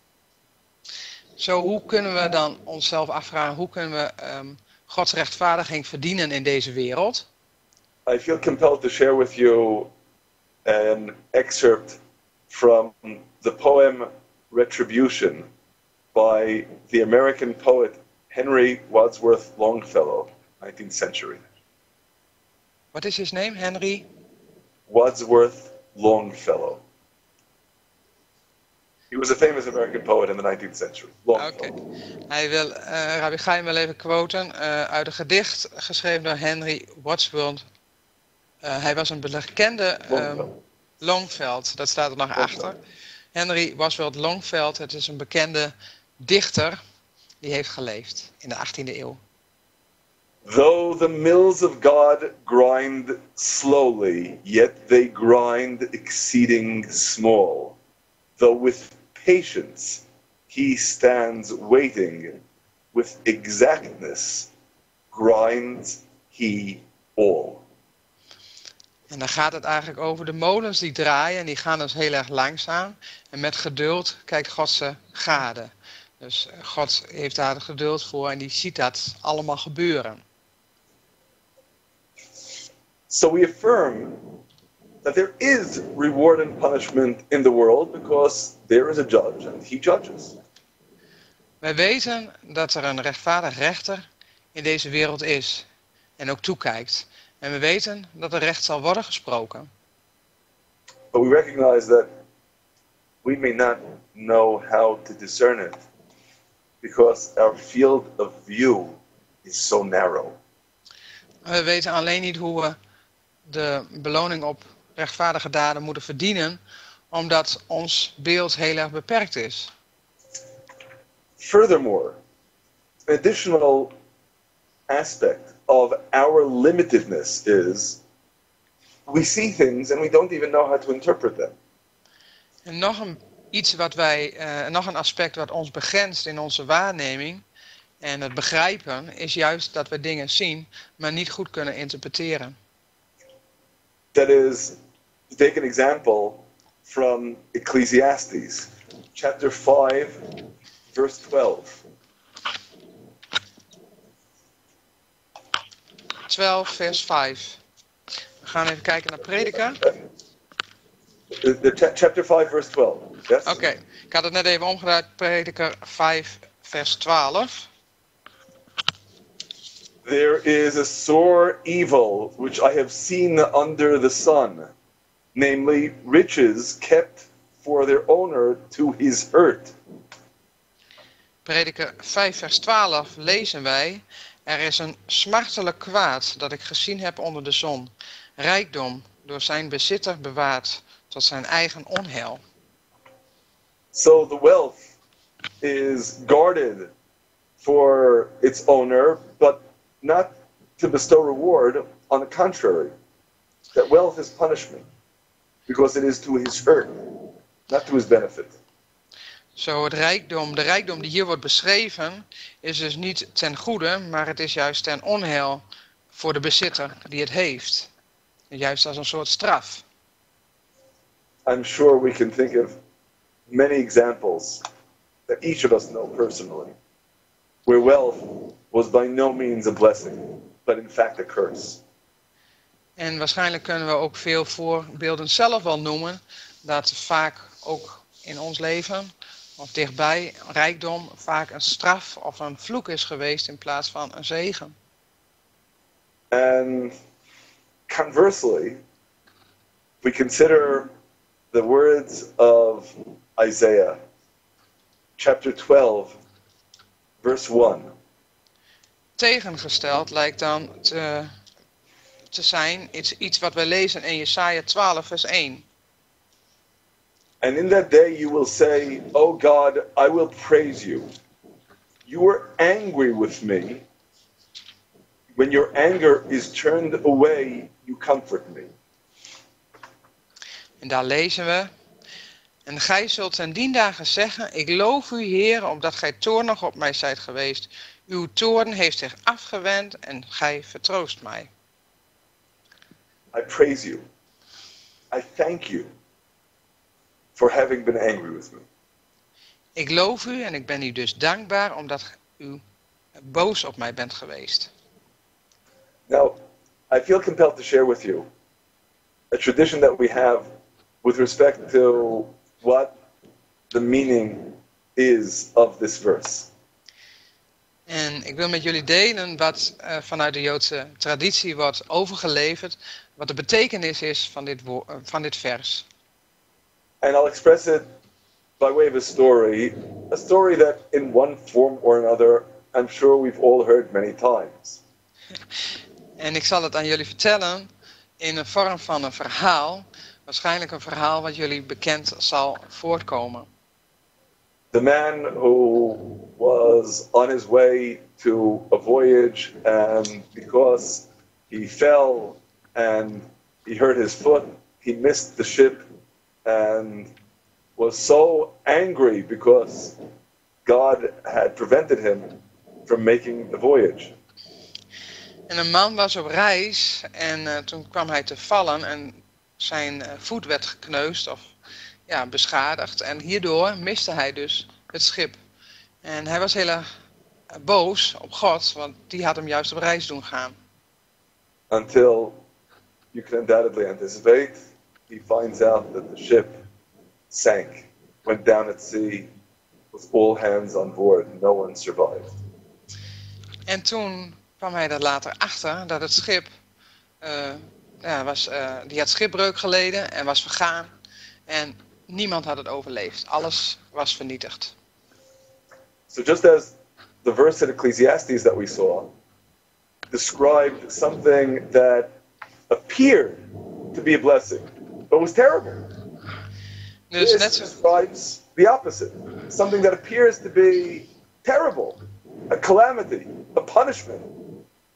Zo, hoe kunnen we dan onszelf afvragen, hoe kunnen we Gods rechtvaardiging verdienen in deze wereld? I feel compelled to share with you an excerpt from the poem Retribution by the American poet Henry Wadsworth Longfellow, 19th century. Wat is his name? Henry? Wadsworth Longfellow. He was a famous American poet in the 19th century. Oké. Hij wil, Rabbi Chaim wil even quoten uit een gedicht geschreven door Henry Wadsworth. Hij was een bekende Longfellow, dat staat er nog achter. Henry Wadsworth Longfellow, het is een bekende dichter die heeft geleefd in de 18e eeuw. Though the mills of God grind slowly, yet they grind exceeding small. Though with patience he stands waiting, with exactness grinds he all. En dan gaat het eigenlijk over de molens die draaien en die gaan dus heel erg langzaam. En met geduld kijkt God ze gade. Dus God heeft daar het geduld voor en die ziet dat allemaal gebeuren. So we affirm that there is reward and punishment in the world because there is a judge and he judges. Wij weten dat er een rechtvaardig rechter in deze wereld is en ook toekijkt. En we weten dat er recht zal worden gesproken. But we recognize that we may not know how to discern it because our field of view is so narrow. We weten alleen niet hoe we de beloning op rechtvaardige daden moeten verdienen, omdat ons beeld heel erg beperkt is. Furthermore, an additional aspect of our limitedness is we see things and we don't even know how to interpret them. En nog een aspect wat ons begrenst in onze waarneming en het begrijpen is juist dat we dingen zien, maar niet goed kunnen interpreteren. That is, to take an example from Ecclesiastes, chapter 5, verse 12. 12, vers 5. We gaan even kijken naar Prediker. Chapter 5, verse 12. Yes? Oké, ik had het net even omgedraaid. Prediker 5, vers 12. There is a sore evil which I have seen under the sun, namely riches kept for their owner to his hurt. Prediker 5 vers 12 lezen wij: er is een smartelijk kwaad dat ik gezien heb onder de zon, rijkdom door zijn bezitter bewaard tot zijn eigen onheil. So the wealth is guarded for its owner, but not to bestow reward. On the contrary, that wealth is punishment because it is to his hurt, not to his benefit. Zo de rijkdom die hier wordt beschreven, is dus niet ten goede, maar het is juist ten onheil voor de bezitter die het heeft. Juist als een soort straf. I'm sure we can think of many examples that each of us know personally, where wealth was by no means a blessing, but in fact a curse. En waarschijnlijk kunnen we ook veel voorbeelden zelf wel noemen, dat vaak ook in ons leven of dichtbij rijkdom vaak een straf of een vloek is geweest in plaats van een zegen. And conversely, we consider the words of Isaiah, chapter 12, verse 1. Tegengesteld lijkt dan te zijn iets wat wij lezen in Jesaja 12, vers 1. And in that day you will say, "O God, I will praise you. You were angry with me. When your anger is turned away, you comfort me." En daar lezen we: en gij zult ten dien dagen zeggen, ik loof u, Heer, omdat gij toornig op mij zijt geweest. Uw toorn heeft zich afgewend en gij vertroost mij. I praise you. I thank you for having been angry with me. Ik loof u en ik ben u dus dankbaar omdat u boos op mij bent geweest. Now, I feel compelled to share with you a tradition that we have with respect to what the meaning is of this verse. En ik wil met jullie delen wat vanuit de Joodse traditie wordt overgeleverd, wat de betekenis is van dit vers. And I'll express it by way of a story that in one form or another, I'm sure we've all heard many times. En ik zal het aan jullie vertellen in de vorm van een verhaal, waarschijnlijk een verhaal wat jullie bekend zal voortkomen. The man who was on his way to a voyage, and because he fell and he hurt his foot, he missed the ship and was so angry because God had prevented him from making the voyage. En een man was op reis en toen kwam hij te vallen en zijn voet werd gekneusd of beschadigd. En hierdoor miste hij dus het schip. En hij was heel erg boos op God, want die had hem juist op reis doen gaan. Until you can undoubtedly anticipate, he finds out that the ship sank, went down at sea with all hands on board. No one survived. En toen kwam hij er later achter dat het schip die had schipbreuk geleden en was vergaan. En niemand had het overleefd. Alles was vernietigd. So just as the verse in Ecclesiastes that we saw described something that appeared to be a blessing, but was terrible. Dus This net zo, describes the opposite. Something that appears to be terrible, a calamity, a punishment,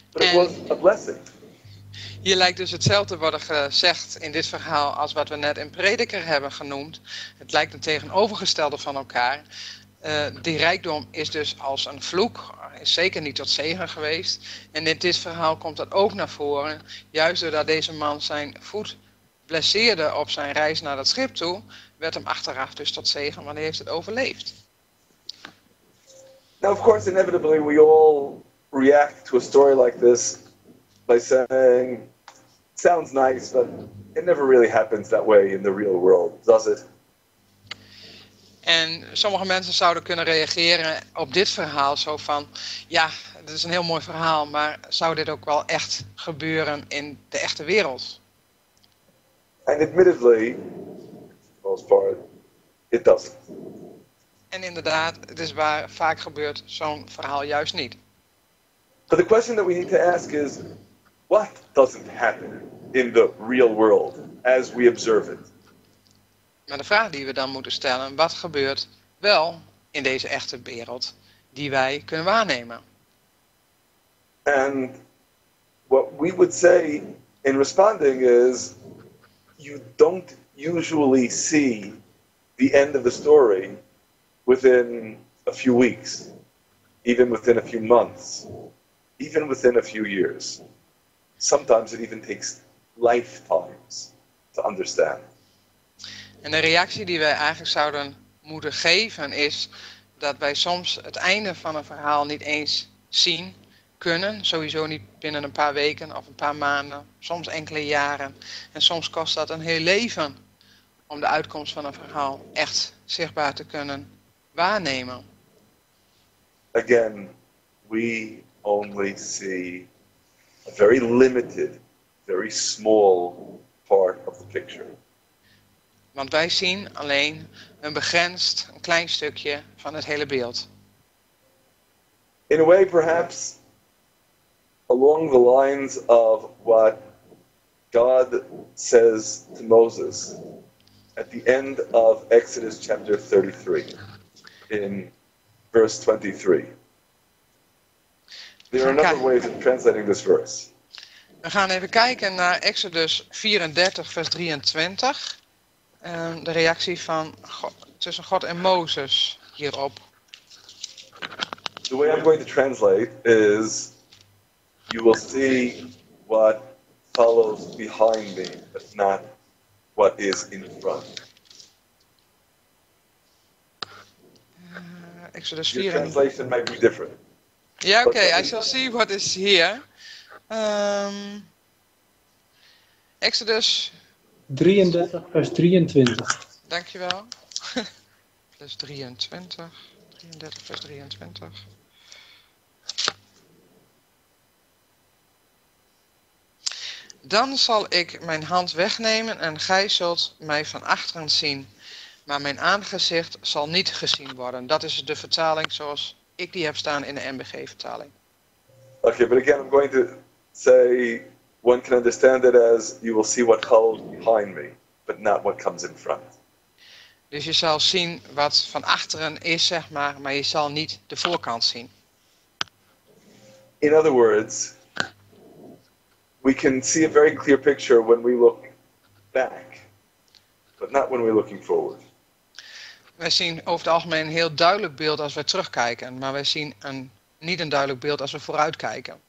But it was a blessing. Hier lijkt dus hetzelfde worden gezegd in dit verhaal als wat we net in Prediker hebben genoemd. Het lijkt een tegenovergestelde van elkaar. Die rijkdom is dus als een vloek, is zeker niet tot zegen geweest. En in dit verhaal komt dat ook naar voren. Juist doordat deze man zijn voet blesseerde op zijn reis naar dat schip toe, werd hem achteraf dus tot zegen, want hij heeft het overleefd. Now, of course, inevitably we all react to a story like this by saying, sounds nice, but it never really happens that way in the real world, does it? En sommige mensen zouden kunnen reageren op dit verhaal zo van, ja, het is een heel mooi verhaal, maar zou dit ook wel echt gebeuren in de echte wereld? And admittedly, for the most part, it doesn't. En inderdaad, het is waar vaak gebeurt zo'n verhaal juist niet. But the question that we need to ask is, what doesn't happen in the real world as we observe it? Maar de vraag die we dan moeten stellen, wat gebeurt wel in deze echte wereld die wij kunnen waarnemen? And what we would say in responding is, you don't usually see the end of the story within a few weeks, even within a few months, even within a few years. Sometimes it even takes lifetimes to understand. En de reactie die wij eigenlijk zouden moeten geven is dat wij soms het einde van een verhaal niet eens zien kunnen. Sowieso niet binnen een paar weken of een paar maanden, soms enkele jaren. En soms kost dat een heel leven om de uitkomst van een verhaal echt zichtbaar te kunnen waarnemen. Again, we only see a very limited, very small part of the picture. Want wij zien alleen een begrensd, een klein stukje van het hele beeld. In a way, perhaps, along the lines of what God says to Moses at the end of Exodus chapter 33, in verse 23. There are a number of ways of translating this verse. We gaan even kijken naar Exodus 34, vers 23. De reactie van tussen God en Mozes hierop. The way I'm going to translate is, you will see what follows behind me, but not what is in front. Exodus Your 4. translation might be different. Ja, oké, I shall see what is here. Exodus 33, vers 23. Dankjewel. Plus 23. 33, vers 23. Dan zal ik mijn hand wegnemen en gij zult mij van achteren zien. Maar mijn aangezicht zal niet gezien worden. Dat is de vertaling zoals ik die heb staan in de MBG-vertaling. Okay, but again, I'm going to say one can understand it as you will see what follows behind me, but not what comes in front. Dus je zal zien wat van achteren is, zeg maar je zal niet de voorkant zien. In other words, we can see a very clear picture when we look back, but not when we're looking forward. Wij zien over het algemeen een heel duidelijk beeld als we terugkijken, maar wij zien niet een duidelijk beeld als we vooruitkijken.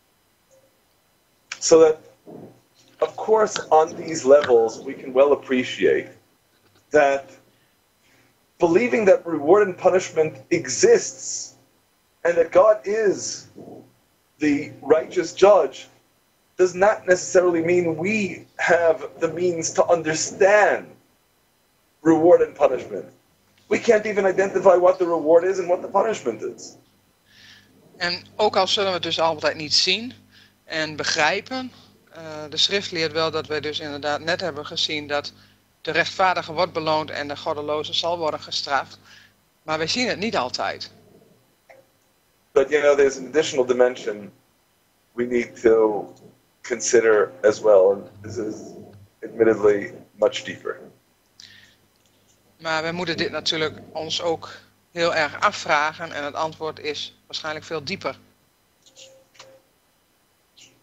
So that, of course, on these levels, we can well appreciate that believing that reward and punishment exists and that God is the righteous judge does not necessarily mean we have the means to understand reward and punishment. We can't even identify what the reward is and what the punishment is. En ook al zullen we het dus altijd niet zien en begrijpen, de schrift leert wel dat wij dus inderdaad net hebben gezien dat de rechtvaardige wordt beloond en de goddeloze zal worden gestraft. Maar wij zien het niet altijd. But there's an additional dimension we need to consider as well, and this is admittedly much deeper. Maar we moeten dit natuurlijk ons ook heel erg afvragen en het antwoord is waarschijnlijk veel dieper.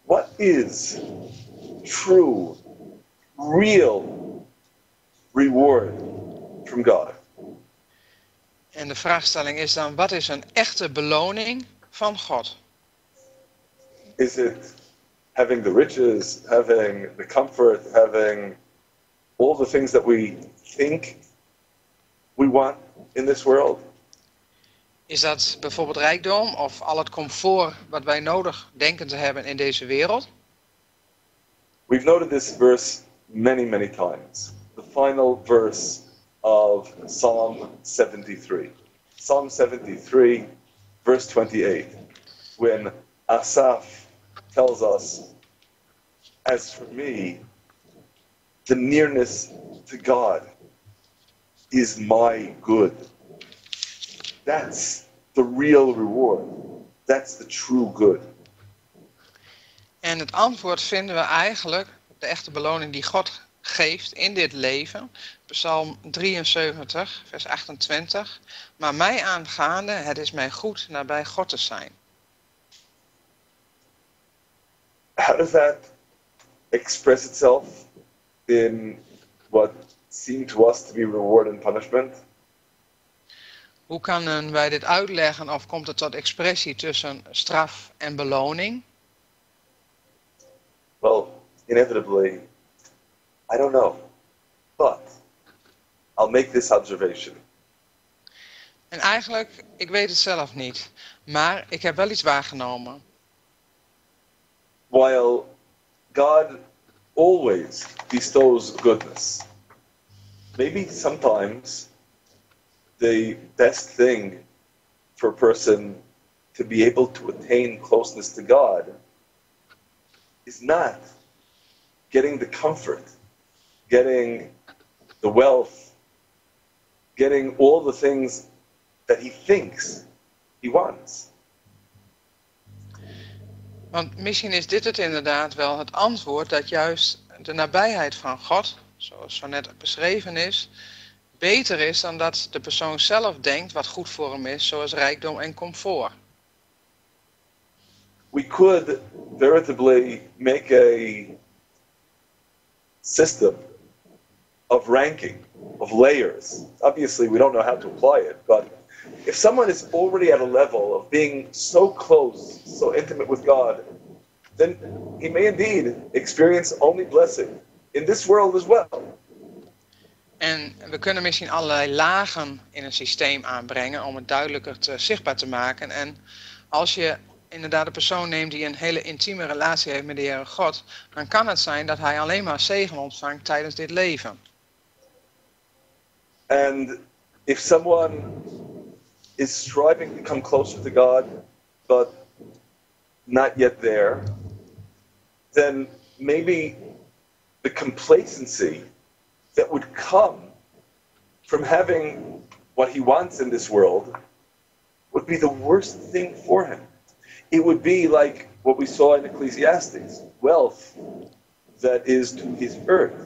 What is true, real reward from God? En de vraagstelling is dan, wat is een echte beloning van God? Is it having the riches, having the comfort, having all the things that we think we want in this world? Is dat bijvoorbeeld rijkdom of al het comfort wat wij nodig denken te hebben in deze wereld? We've noted this verse many, many times. The final verse of Psalm 73. Psalm 73, verse 28. When Asaph tells us, as for me, the nearness to God is my good. That's the real reward. That's the true good. En het antwoord vinden we eigenlijk op de echte beloning die God geeft in dit leven. Psalm 73, vers 28. Maar mij aangaande, het is mij goed nabij God te zijn. How does that express itself in what seemed to us to be reward and punishment? Hoe kunnen wij dit uitleggen of komt het tot expressie tussen straf en beloning? Well, inevitably, I don't know. But I'll make this observation. En eigenlijk, ik weet het zelf niet. Maar ik heb wel iets waargenomen. While God always bestows goodness, maybe sometimes the best thing for a person to be able to attain closeness to God is not getting the comfort, getting the wealth, getting all the things that he thinks he wants. Want misschien is dit het inderdaad wel het antwoord dat juist de nabijheid van God, zoals zo net beschreven is, beter is dan dat de persoon zelf denkt wat goed voor hem is, zoals rijkdom en comfort. We could veritably make a system of ranking, of layers. Obviously, we don't know how to apply it, but if someone is already at a level of being so close, so intimate with God, then he may indeed experience only blessing in this world as well. En we kunnen misschien allerlei lagen in een systeem aanbrengen om het duidelijker zichtbaar te maken. En als je inderdaad een persoon neemt die een hele intieme relatie heeft met de Heere God, dan kan het zijn dat hij alleen maar zegen ontvangt tijdens dit leven. And if someone is striving to come closer to God, but not yet there, then maybe the complacency that would come from having what he wants in this world would be the worst thing for him. It would be like what we saw in Ecclesiastes, wealth that is to his earth.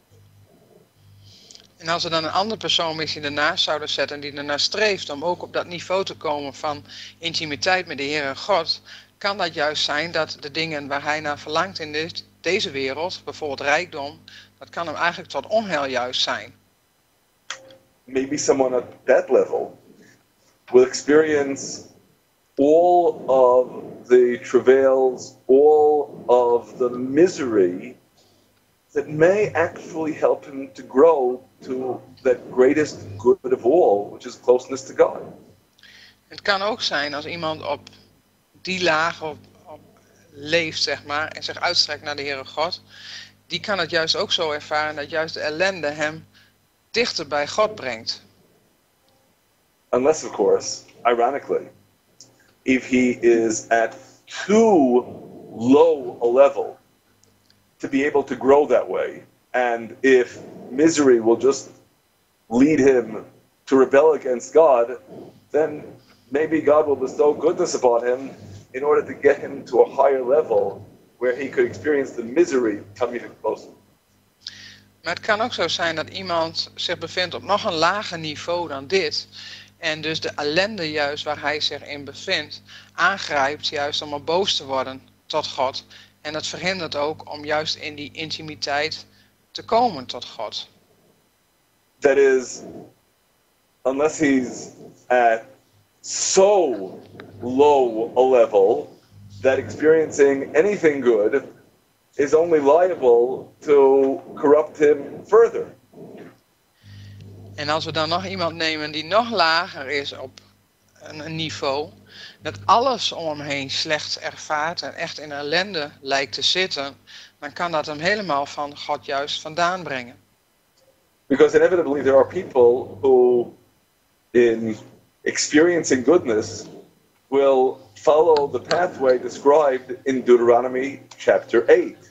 En als we dan een andere persoon misschien ernaast zouden zetten die ernaar streeft om ook op dat niveau te komen van intimiteit met de Heere God, kan dat juist zijn dat de dingen waar hij naar verlangt in deze wereld, bijvoorbeeld rijkdom, dat kan hem eigenlijk tot onheil juist zijn. Maybe someone at that level will experience all of the travails, all of the misery that may actually help him to grow to that greatest good of all, which is closeness to God. Het kan ook zijn als iemand op die laag op leeft, zeg maar, en zich uitstrekt naar de Heere God, die kan het juist ook zo ervaren dat juist de ellende hem dichter bij God brengt. Unless, of course, ironically, if he is at too low a level to be able to grow that way, and if misery will just lead him to rebel against God, then maybe God will bestow goodness upon him in order to get him to a higher level where he could experience the misery come even closer. Maar het kan ook zo zijn dat iemand zich bevindt op nog een lager niveau dan dit, en dus de ellende juist waar hij zich in bevindt, aangrijpt juist om er boos te worden tot God En dat verhindert ook om juist in die intimiteit te komen tot God. That is, unless he's at so low a level that experiencing anything good is only liable to corrupt him further. En als we dan nog iemand nemen die nog lager is op een niveau, dat alles om hem heen slecht ervaart en echt in ellende lijkt te zitten, dan kan dat hem helemaal van God juist vandaan brengen. Because inevitably there are people who, in experiencing goodness, will follow the pathway described in Deuteronomy chapter 8.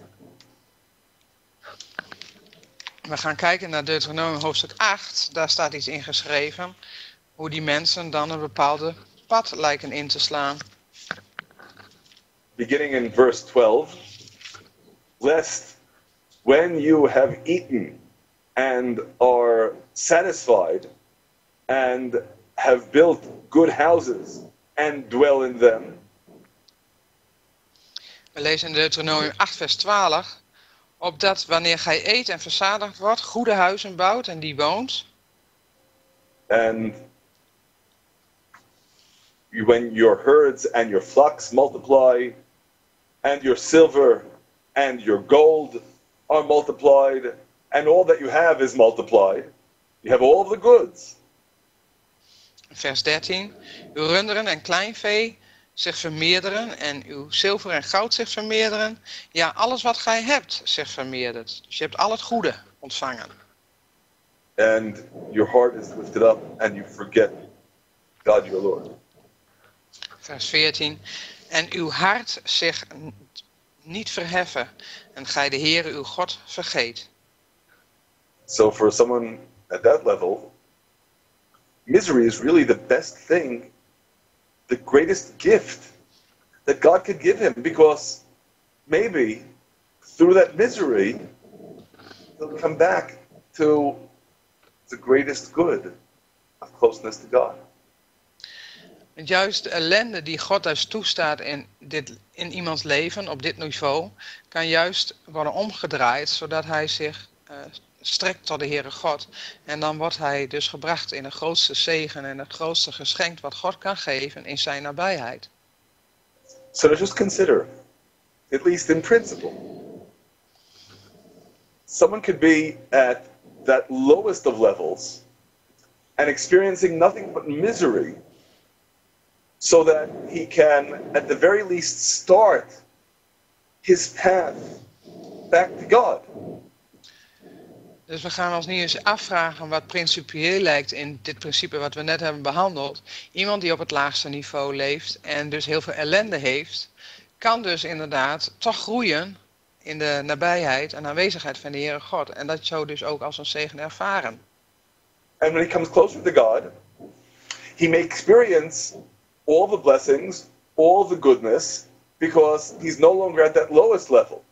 We gaan kijken naar Deuteronomium hoofdstuk 8. Daar staat iets in geschreven. Hoe die mensen dan een bepaalde pad lijken in te slaan. Beginning in verse 12. Lest when you have eaten and are satisfied and have built good houses and dwell in them. We lezen in Deuteronomium 8 vers 12. Opdat wanneer gij eet en verzadigd wordt, goede huizen bouwt en die woont. And when your herds and your flocks multiply, and your silver and your gold are multiplied, and all that you have is multiplied, you have all the goods. Vers 13. Uw runderen en kleinvee zich vermeerderen en uw zilver en goud zich vermeerderen. Ja, alles wat gij hebt zich vermeerdert. Dus je hebt al het goede ontvangen. And your heart is lifted up and you forget God your Lord. Vers 14. En uw hart zich niet verheffen en gij de Heere uw God vergeet. So for someone at that level, misery is really the best thing, the greatest gift that God could give him, because maybe through that misery, he'll come back to the greatest good of closeness to God. En juist de ellende die God dus toestaat in iemands leven op dit niveau, kan juist worden omgedraaid, zodat hij zich strekt tot de Heere God. En dan wordt hij dus gebracht in de grootste zegen en het grootste geschenk wat God kan geven in zijn nabijheid. So to just consider, at least in principle, someone could be at that lowest of levels and experiencing nothing but misery, so that he can, at the very least, start his path back to God. Dus we gaan ons nu eens afvragen wat principieel lijkt in dit principe wat we net hebben behandeld. Iemand die op het laagste niveau leeft en dus heel veel ellende heeft, kan dus inderdaad toch groeien in de nabijheid en aanwezigheid van de Heere God. En dat zou dus ook als een zegen ervaren. And when he comes closer to God, he may experience all the blessings, all the goodness, because he's no longer at that lowest level.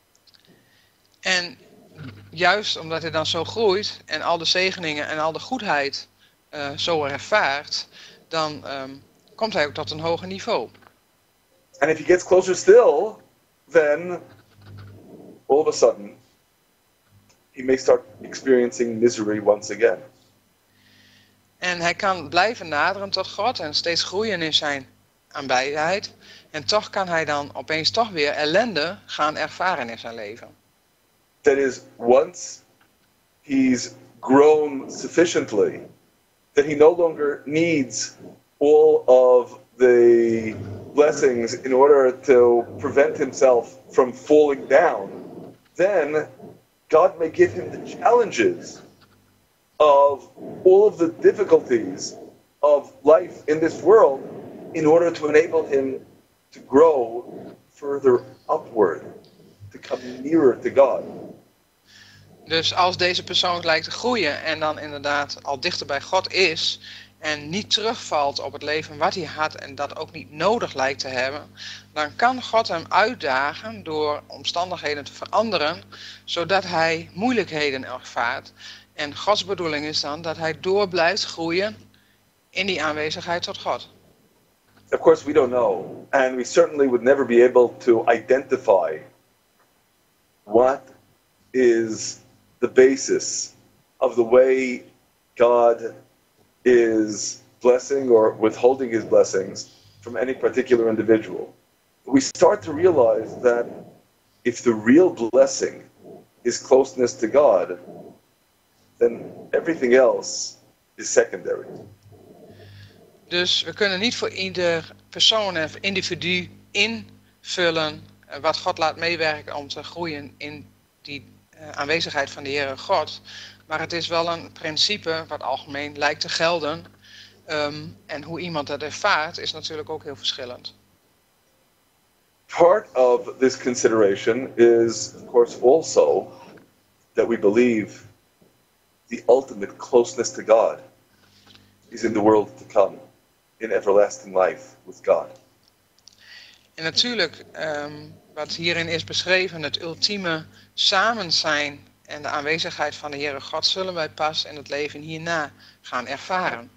En juist omdat hij dan zo groeit en al de zegeningen en al de goedheid zo ervaart, dan komt hij ook tot een hoger niveau. And if he gets closer still, then all of a sudden he may start experiencing misery once again. En hij kan blijven naderen tot God en steeds groeien in zijn aanwezigheid. En toch kan hij dan opeens toch weer ellende gaan ervaren in zijn leven. That is, once he's grown sufficiently that he no longer needs all of the blessings in order to prevent himself from falling down, then God may give him the challenges of all of the difficulties of life in this world in order to enable him to grow further upward, to come nearer to God. Dus als deze persoon lijkt te groeien en dan inderdaad al dichter bij God is en niet terugvalt op het leven wat hij had en dat ook niet nodig lijkt te hebben, dan kan God hem uitdagen door omstandigheden te veranderen, zodat hij moeilijkheden ervaart. En Gods bedoeling is dan dat hij door blijft groeien in die aanwezigheid tot God. Of course, we don't know, and we certainly would never be able to identify what is the basis of the way God is blessing or withholding his blessings from any particular individual. But we start to realize that if the real blessing is closeness to God, then everything else is secondary. Dus we kunnen niet voor ieder persoon of individu invullen wat God laat meewerken om te groeien in die aanwezigheid van de Heere God. Maar het is wel een principe wat algemeen lijkt te gelden. En hoe iemand dat ervaart is natuurlijk ook heel verschillend. Part of this consideration is, of course, also that we believe the ultimate closeness to God is in the world to come, in everlasting life with God. En natuurlijk, wat hierin is beschreven, het ultieme samen zijn en de aanwezigheid van de Heere God, zullen wij pas in het leven hierna gaan ervaren.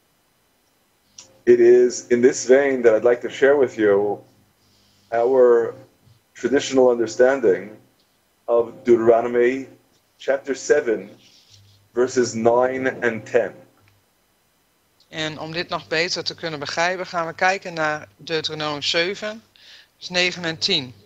It is in this vein that I'd like to share with you our traditional understanding of Deuteronomy chapter 7, verses 9 and 10. En om dit nog beter te kunnen begrijpen, gaan we kijken naar Deuteronomium 7, vers 9 en 10.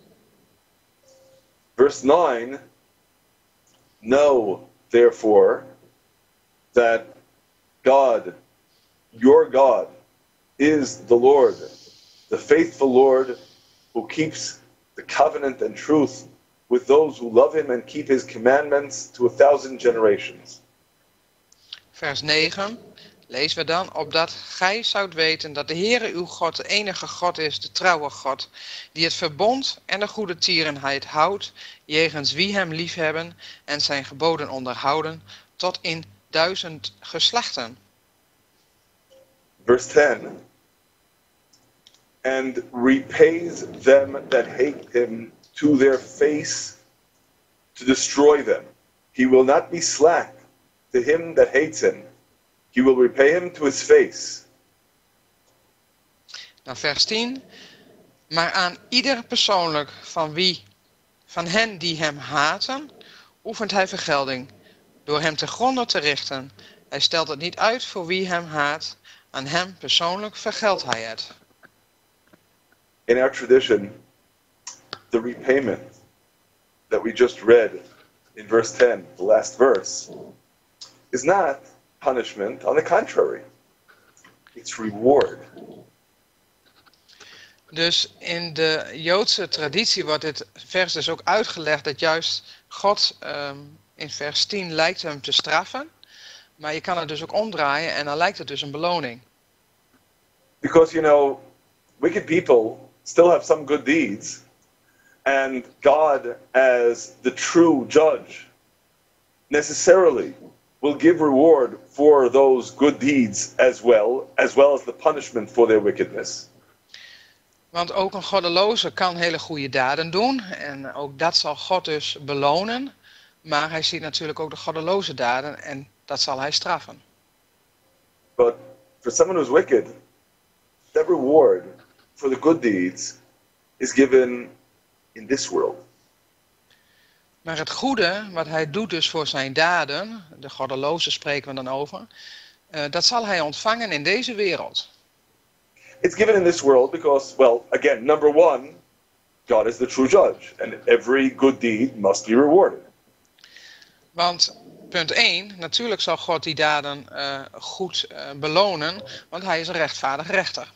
Verse 9, know therefore that God, your God, is the Lord, the faithful Lord who keeps the covenant and truth with those who love him and keep his commandments to 1,000 generations. Vers 9, lezen we dan, opdat gij zoudt weten dat de Heere uw God de enige God is, de trouwe God, die het verbond en de goede tierenheid houdt, jegens wie hem liefhebben en zijn geboden onderhouden, tot in 1000 geslachten. Verse 10, and repays them that hate him to their face to destroy them. He will not be slack to him that hates him. He will repay him to his face. Dan vers 10. Maar aan ieder persoonlijk van hen die hem haten, oefent hij vergelding, door hem te gronde te richten. Hij stelt het niet uit voor wie hem haat, aan hem persoonlijk vergeldt hij het. In our tradition, the repayment that we just read in verse 10, the last verse, is not punishment. On the contrary, it's reward. Dus in de Joodse traditie wordt dit vers dus ook uitgelegd dat juist God in vers 10 lijkt hem te straffen. Maar je kan het dus ook omdraaien en dan lijkt het dus een beloning. Because, you know, wicked people still have some good deeds, and God, as the true judge, necessarily will give reward for those good deeds as well as the punishment for their wickedness. Want ook een goddeloze kan hele goede daden doen en ook dat zal God dus belonen. Maar hij ziet natuurlijk ook de goddeloze daden en dat zal hij straffen. But for someone who's wicked, that reward for the good deeds is given in this world. Maar het goede, wat hij doet dus voor zijn daden, de goddeloze spreken we dan over, dat zal hij ontvangen in deze wereld. It's given in this world because, well, again, number one, God is the true judge, and every good deed must be rewarded. Want punt 1, natuurlijk zal God die daden goed belonen, want hij is een rechtvaardig rechter.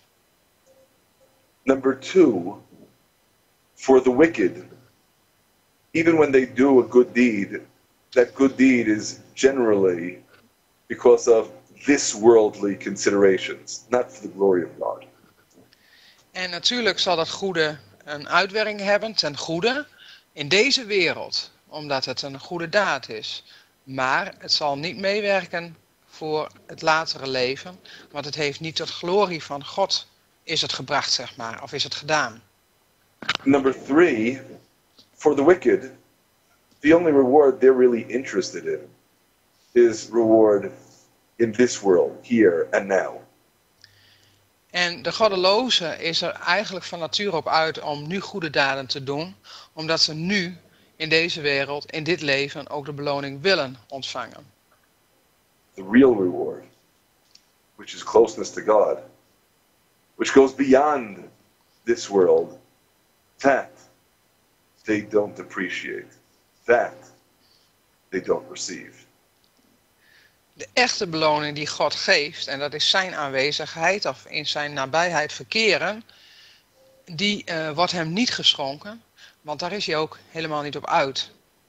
Number two, for the wicked, even when they do a good deed, that good deed is generally because of this worldly considerations, not for the glory of God. En natuurlijk zal dat goede een uitwerking hebben ten goede in deze wereld, omdat het een goede daad is. Maar het zal niet meewerken voor het latere leven, want het heeft niet tot glorie van God is het gebracht, zeg maar, of is het gedaan. Number three, for the wicked, the only reward they're really interested in is reward in this world, here and now. En de goddeloze is er eigenlijk van nature op uit om nu goede daden te doen, omdat ze nu in deze wereld, in dit leven, ook de beloning willen ontvangen. The real reward, which is closeness to God, which goes beyond this world, that they don't appreciate, that they don't receive. De echte beloning die God geeft, en dat is zijn aanwezigheid of in zijn nabijheid verkeren, die wordt hem niet geschonken, want daar is hij ook helemaal niet op uit.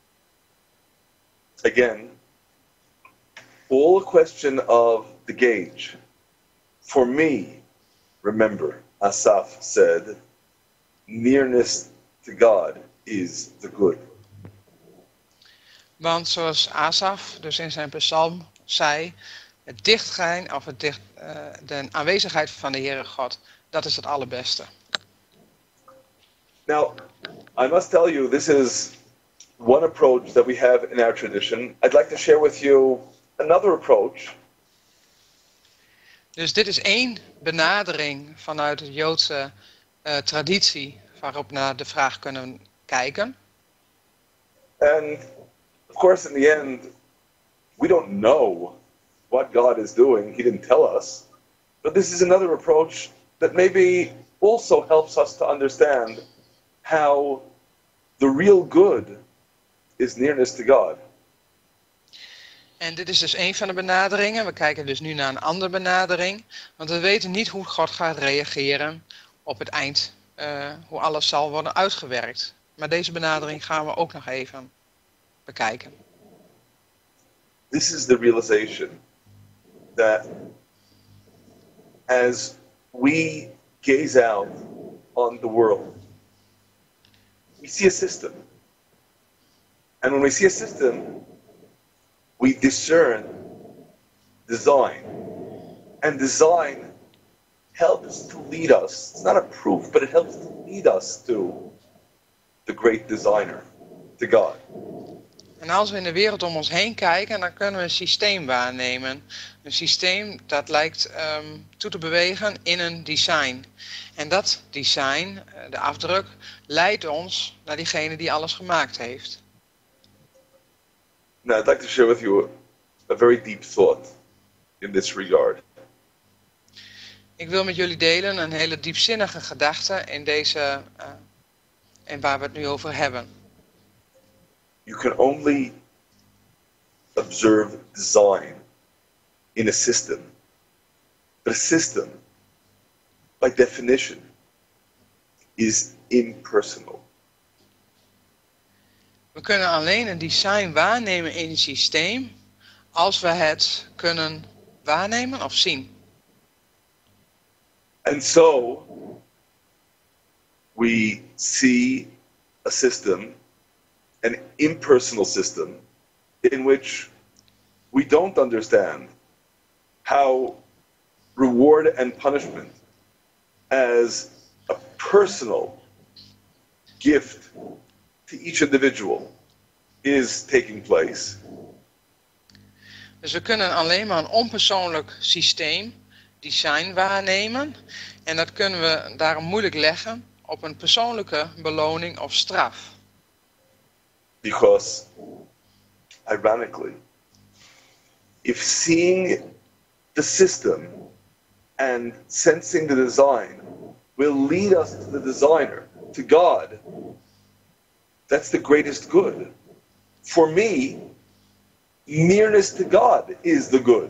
Again, all a question of the gauge. For me, remember, Asaph said, nearness to God is the good. Want zoals Asaf dus in zijn psalm zei, het dichtgaan of de aanwezigheid van de Heere God, dat is het allerbeste. Now, I must tell you, this is one approach that we have in our tradition. I'd like to share with you another approach. Dus dit is één benadering vanuit de Joodse traditie waarop naar de vraag kunnen kijken. And of course, in the end, we don't know what God is doing. He didn't tell us. But this is another approach that maybe also helps us to understand how the real good is nearness to God. En dit is dus één van de benaderingen. We kijken dus nu naar een andere benadering. Want we weten niet hoe God gaat reageren op het eind. Hoe alles zal worden uitgewerkt. Maar deze benadering gaan we ook nog even bekijken. This is the realization that as we gaze out on the world, we see a system. And when we see a system, we discern design. And design helps to lead us. It's not a proof, but it helps to lead us to the great designer, to God. En als we in de wereld om ons heen kijken, dan kunnen we een systeem waarnemen. Een systeem dat lijkt toe te bewegen in een design. En dat design, de afdruk, leidt ons naar diegene die alles gemaakt heeft. Now, I'd like to share with you a very deep thought in this regard. Ik wil met jullie delen een hele diepzinnige gedachte in deze, en waar we het nu over hebben. You can only observe design in a system. But a system, by definition, is impersonal. We kunnen alleen een design waarnemen in een systeem als we het kunnen waarnemen of zien. And so, we see a system, an impersonal system, in which we don't understand how reward and punishment as a personal gift to each individual is taking place. Dus we kunnen alleen maar een onpersoonlijk systeem, design waarnemen. En dat kunnen we daarom moeilijk leggen op een persoonlijke beloning of straf. Because, ironically, if seeing the system and sensing the design will lead us to the designer, to God, that's the greatest good. For me, nearness to God is the good.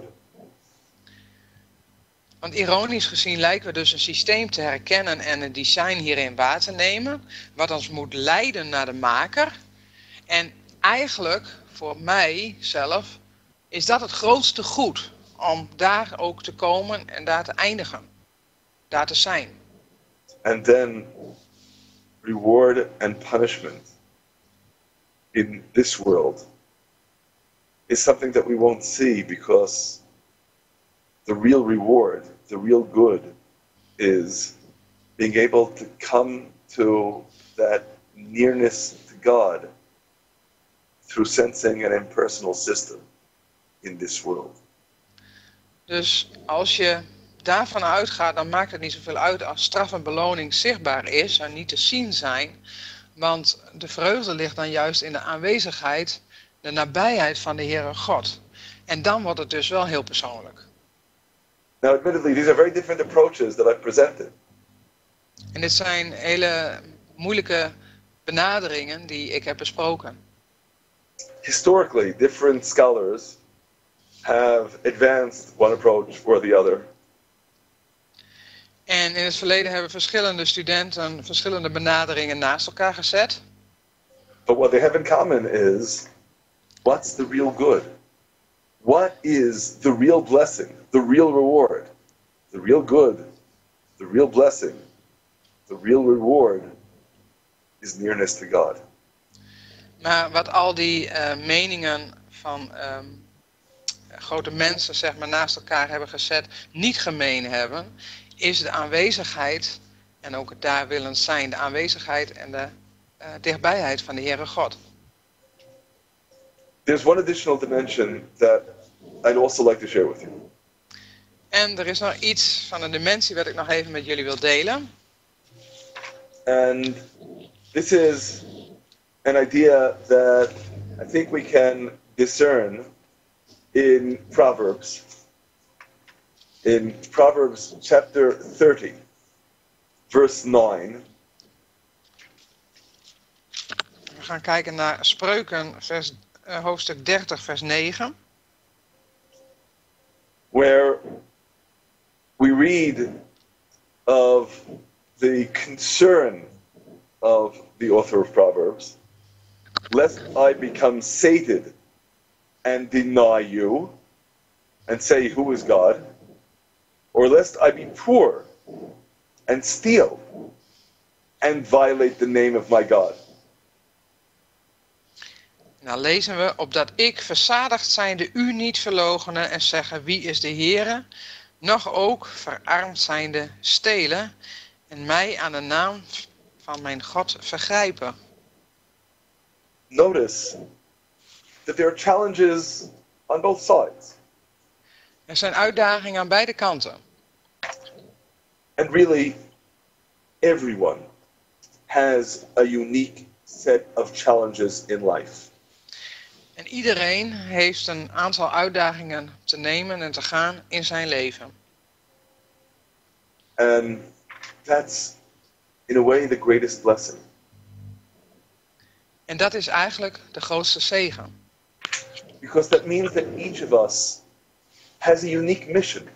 Want ironisch gezien lijken we dus een systeem te herkennen en een design hierin waar te nemen, wat ons moet leiden naar de maker. En eigenlijk, voor mij zelf, is dat het grootste goed, om daar ook te komen en daar te eindigen, daar te zijn. And then, reward and punishment in this world is something that we won't see, because the real reward, the real good, is being able to come to that nearness to God through sensing an impersonal system in this world. Dus als je daarvan uitgaat, dan maakt het niet zoveel uit als straf en beloning zichtbaar is en niet te zien zijn. Want de vreugde ligt dan juist in de aanwezigheid, de nabijheid van de Heere God. En dan wordt het dus wel heel persoonlijk. Now, admittedly, these are very different approaches that I've presented. En dit zijn hele moeilijke benaderingen die ik heb besproken. Historically, different scholars have advanced one approach or the other. En in het verleden hebben verschillende studenten verschillende benaderingen naast elkaar gezet. But what they have in common is, what's the real good? What is the real blessing, the real reward? The real good, the real blessing, the real reward is nearness to God. Maar wat al die meningen van grote mensen zeg maar, naast elkaar hebben gezet, niet gemeen hebben, is de aanwezigheid en ook het daar willend zijn, de aanwezigheid en de dichtbijheid van de Heere God. There's one additional dimension that I'd also like to share with you. En er is nog iets van een dimensie wat ik nog even met jullie wil delen. And this is an idea that I think we can discern in Proverbs. In Proverbs chapter 30, verse 9. We gaan kijken naar Spreuken, hoofdstuk 30, vers 9. Where we read of the concern of the author of Proverbs, lest I become sated and deny you and say, who is God? Or lest I be poor and steal and violate the name of my God. Nou lezen we, opdat ik verzadigd zijnde u niet verloochenen en zeggen, wie is de Heere? Nog ook verarmd zijnde stelen en mij aan de naam van mijn God vergrijpen. Notice that there are challenges on both sides. Er zijn uitdagingen aan beide kanten. And really, everyone has a unique set of challenges in life. En iedereen heeft een aantal uitdagingen te nemen en te gaan in zijn leven. And that's, in a way, the greatest blessing. En dat is eigenlijk de grootste zegen. Because that means that each of us has a unique mission.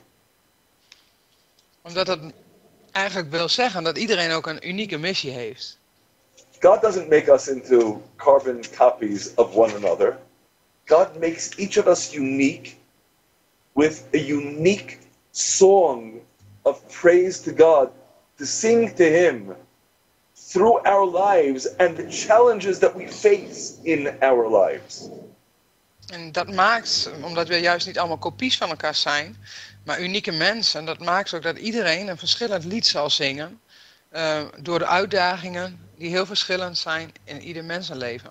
Omdat het eigenlijk wil zeggen dat iedereen ook een unieke missie heeft. God doesn't make us into carbon copies of one another. God makes each of us unique with a unique song of praise to God to sing to Him through our lives and the challenges that we face in our lives. En dat maakt, omdat we juist niet allemaal kopies van elkaar zijn, maar unieke mensen, dat maakt ook dat iedereen een verschillend lied zal zingen door de uitdagingen die heel verschillend zijn in ieder mensenleven.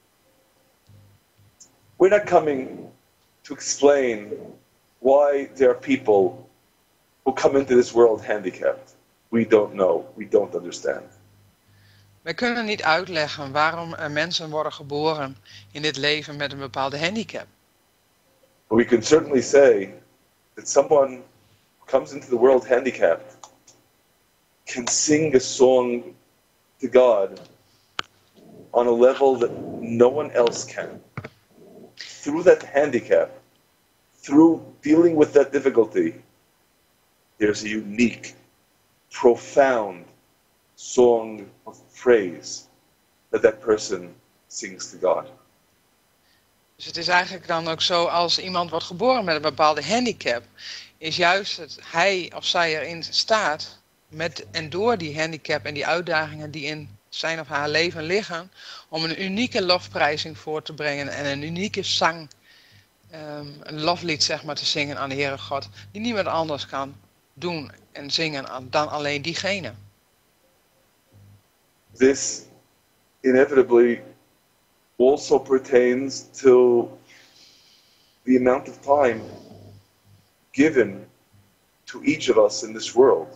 We're not coming to explain why there are people who come into this world handicapped. We don't know. We don't understand. We kunnen niet uitleggen waarom er mensen worden geboren in dit leven met een bepaalde handicap. But we can certainly say that someone who comes into the world handicapped can sing a song to God on a level that no one else can. Through that handicap, through dealing with that difficulty, there's a unique, profound song of praise that person sings to God. Dus het is eigenlijk dan ook zo, als iemand wordt geboren met een bepaalde handicap, is juist dat hij of zij erin staat, met en door die handicap en die uitdagingen die in zijn of haar leven liggen, om een unieke lofprijzing voor te brengen en een unieke zang, een loflied zeg maar te zingen aan de Heere God, die niemand anders kan doen en zingen dan alleen diegene. This inevitably also pertains to the amount of time given to each of us in this world.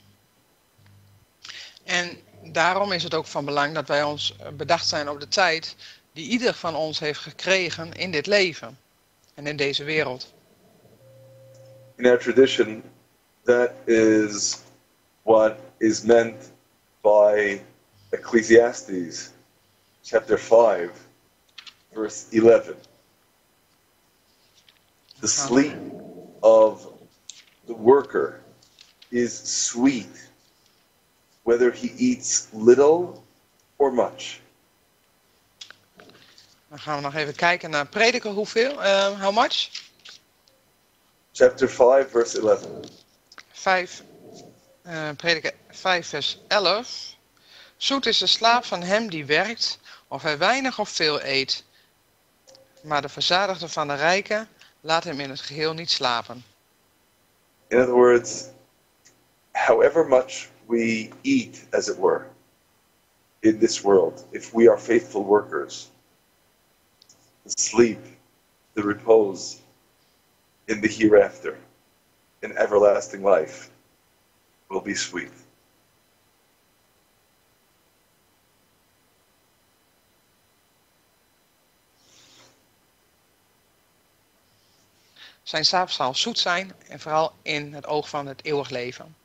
En daarom is het ook van belang dat wij ons bedacht zijn op de tijd die ieder van ons heeft gekregen in dit leven en in deze wereld. In our tradition, that is what is meant by Ecclesiastes chapter 5, verse 11. The sleep of the worker is sweet, whether he eats little or much. Dan gaan we nog even kijken naar Prediker hoeveel, how much? Chapter 5, verse 11. 5, Prediker 5 vers 11. Zoet is de slaap van hem die werkt, of hij weinig of veel eet. Maar de verzadigde van de rijken laat hem in het geheel niet slapen. In other words, however much we eat, as it were, in this world, if we are faithful workers, the sleep, the repose in the hereafter, in everlasting life, will be sweet. Zijn slaap zal zoet zijn en vooral in het oog van het eeuwig leven.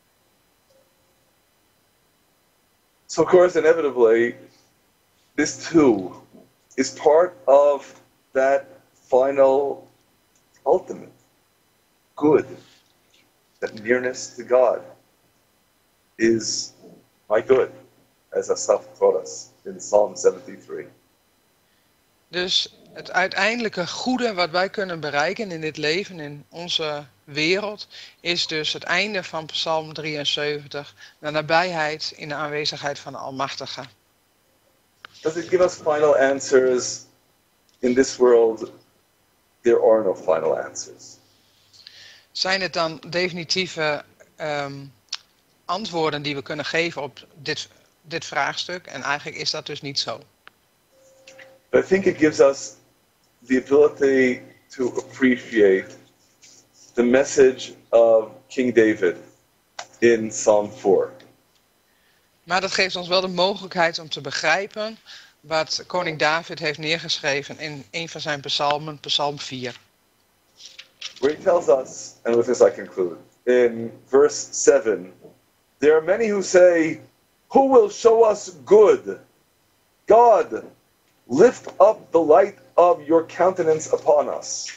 So of course, inevitably, this too is part of that final, ultimate good, that nearness to God is my good, as Asaph taught us in Psalm 73. Dus het uiteindelijke goede wat wij kunnen bereiken in dit leven, in onze wereld, is dus het einde van Psalm 73, de nabijheid in de aanwezigheid van de Almachtige. Does it give us final answers? In this world, there are no final answers. Zijn het dan definitieve antwoorden die we kunnen geven op dit vraagstuk? En eigenlijk is dat dus niet zo. But I think it gives us the ability to appreciate the message of King David in Psalm 4. Maar dat geeft ons wel de mogelijkheid om te begrijpen wat koning David heeft neergeschreven in een van zijn psalmen, Psalm 4. Where he tells us, and with this I conclude, in verse 7, there are many who say, who will show us good? God, lift up the light of your countenance upon us.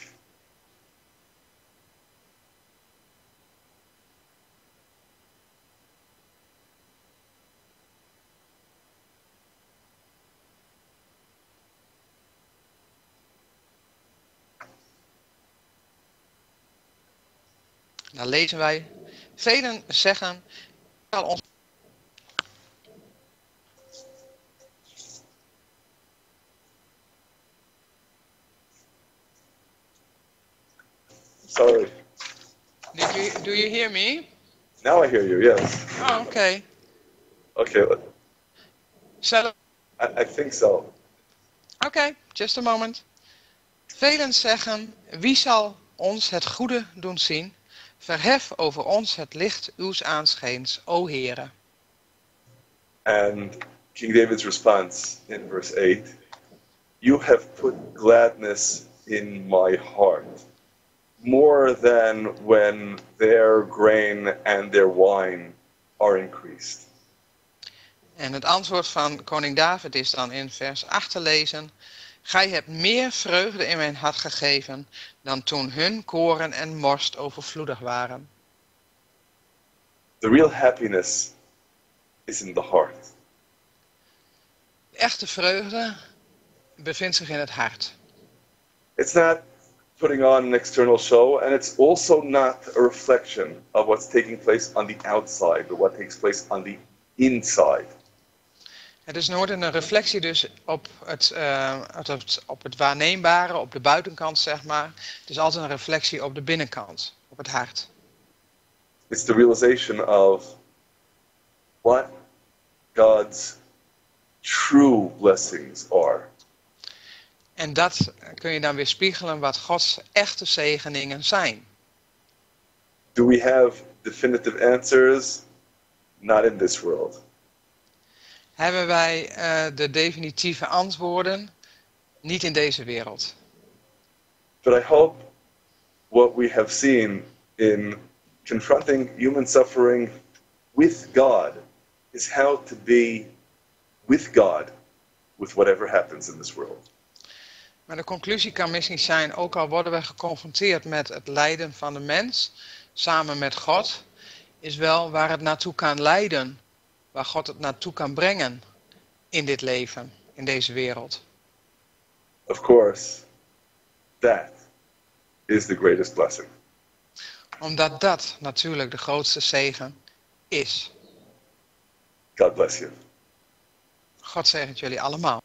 Dan lezen wij, velen zeggen, zal ons... Sorry. Do you hear me? Now I hear you, yes. Oh, okay. Okay, I think so. Okay, just a moment. Velen zeggen, wie zal ons het goede doen zien? Verhef over ons het licht uws aanschijns, o Heere. And King David's response in verse 8, you have put gladness in my heart, more than when their grain and their wine are increased. En het antwoord van koning David is dan in vers 8 te lezen. Gij hebt meer vreugde in mijn hart gegeven dan toen hun koren en morst overvloedig waren. The real happiness is in the heart. De echte vreugde bevindt zich in het hart. It's not putting on an external show, and it's also not a reflection of what's taking place on the outside, but what takes place on the inside. Het is nooit een reflectie dus op het waarneembare, op de buitenkant zeg maar. Het is altijd een reflectie op de binnenkant, op het hart. It's the realization of what God's true blessings are. En dat kun je dan weer spiegelen wat Gods echte zegeningen zijn. Do we have definitive answers? Not in this world. Hebben wij de definitieve antwoorden? Niet in deze wereld. But I hope what we have seen in confronting human suffering with God is how to be with God with whatever happens in this world. Maar de conclusie kan misschien zijn, ook al worden we geconfronteerd met het lijden van de mens, samen met God, is wel waar het naartoe kan leiden, waar God het naartoe kan brengen in dit leven, in deze wereld. Of course, that is the greatest blessing. Omdat dat natuurlijk de grootste zegen is. God bless you. God zegent jullie allemaal.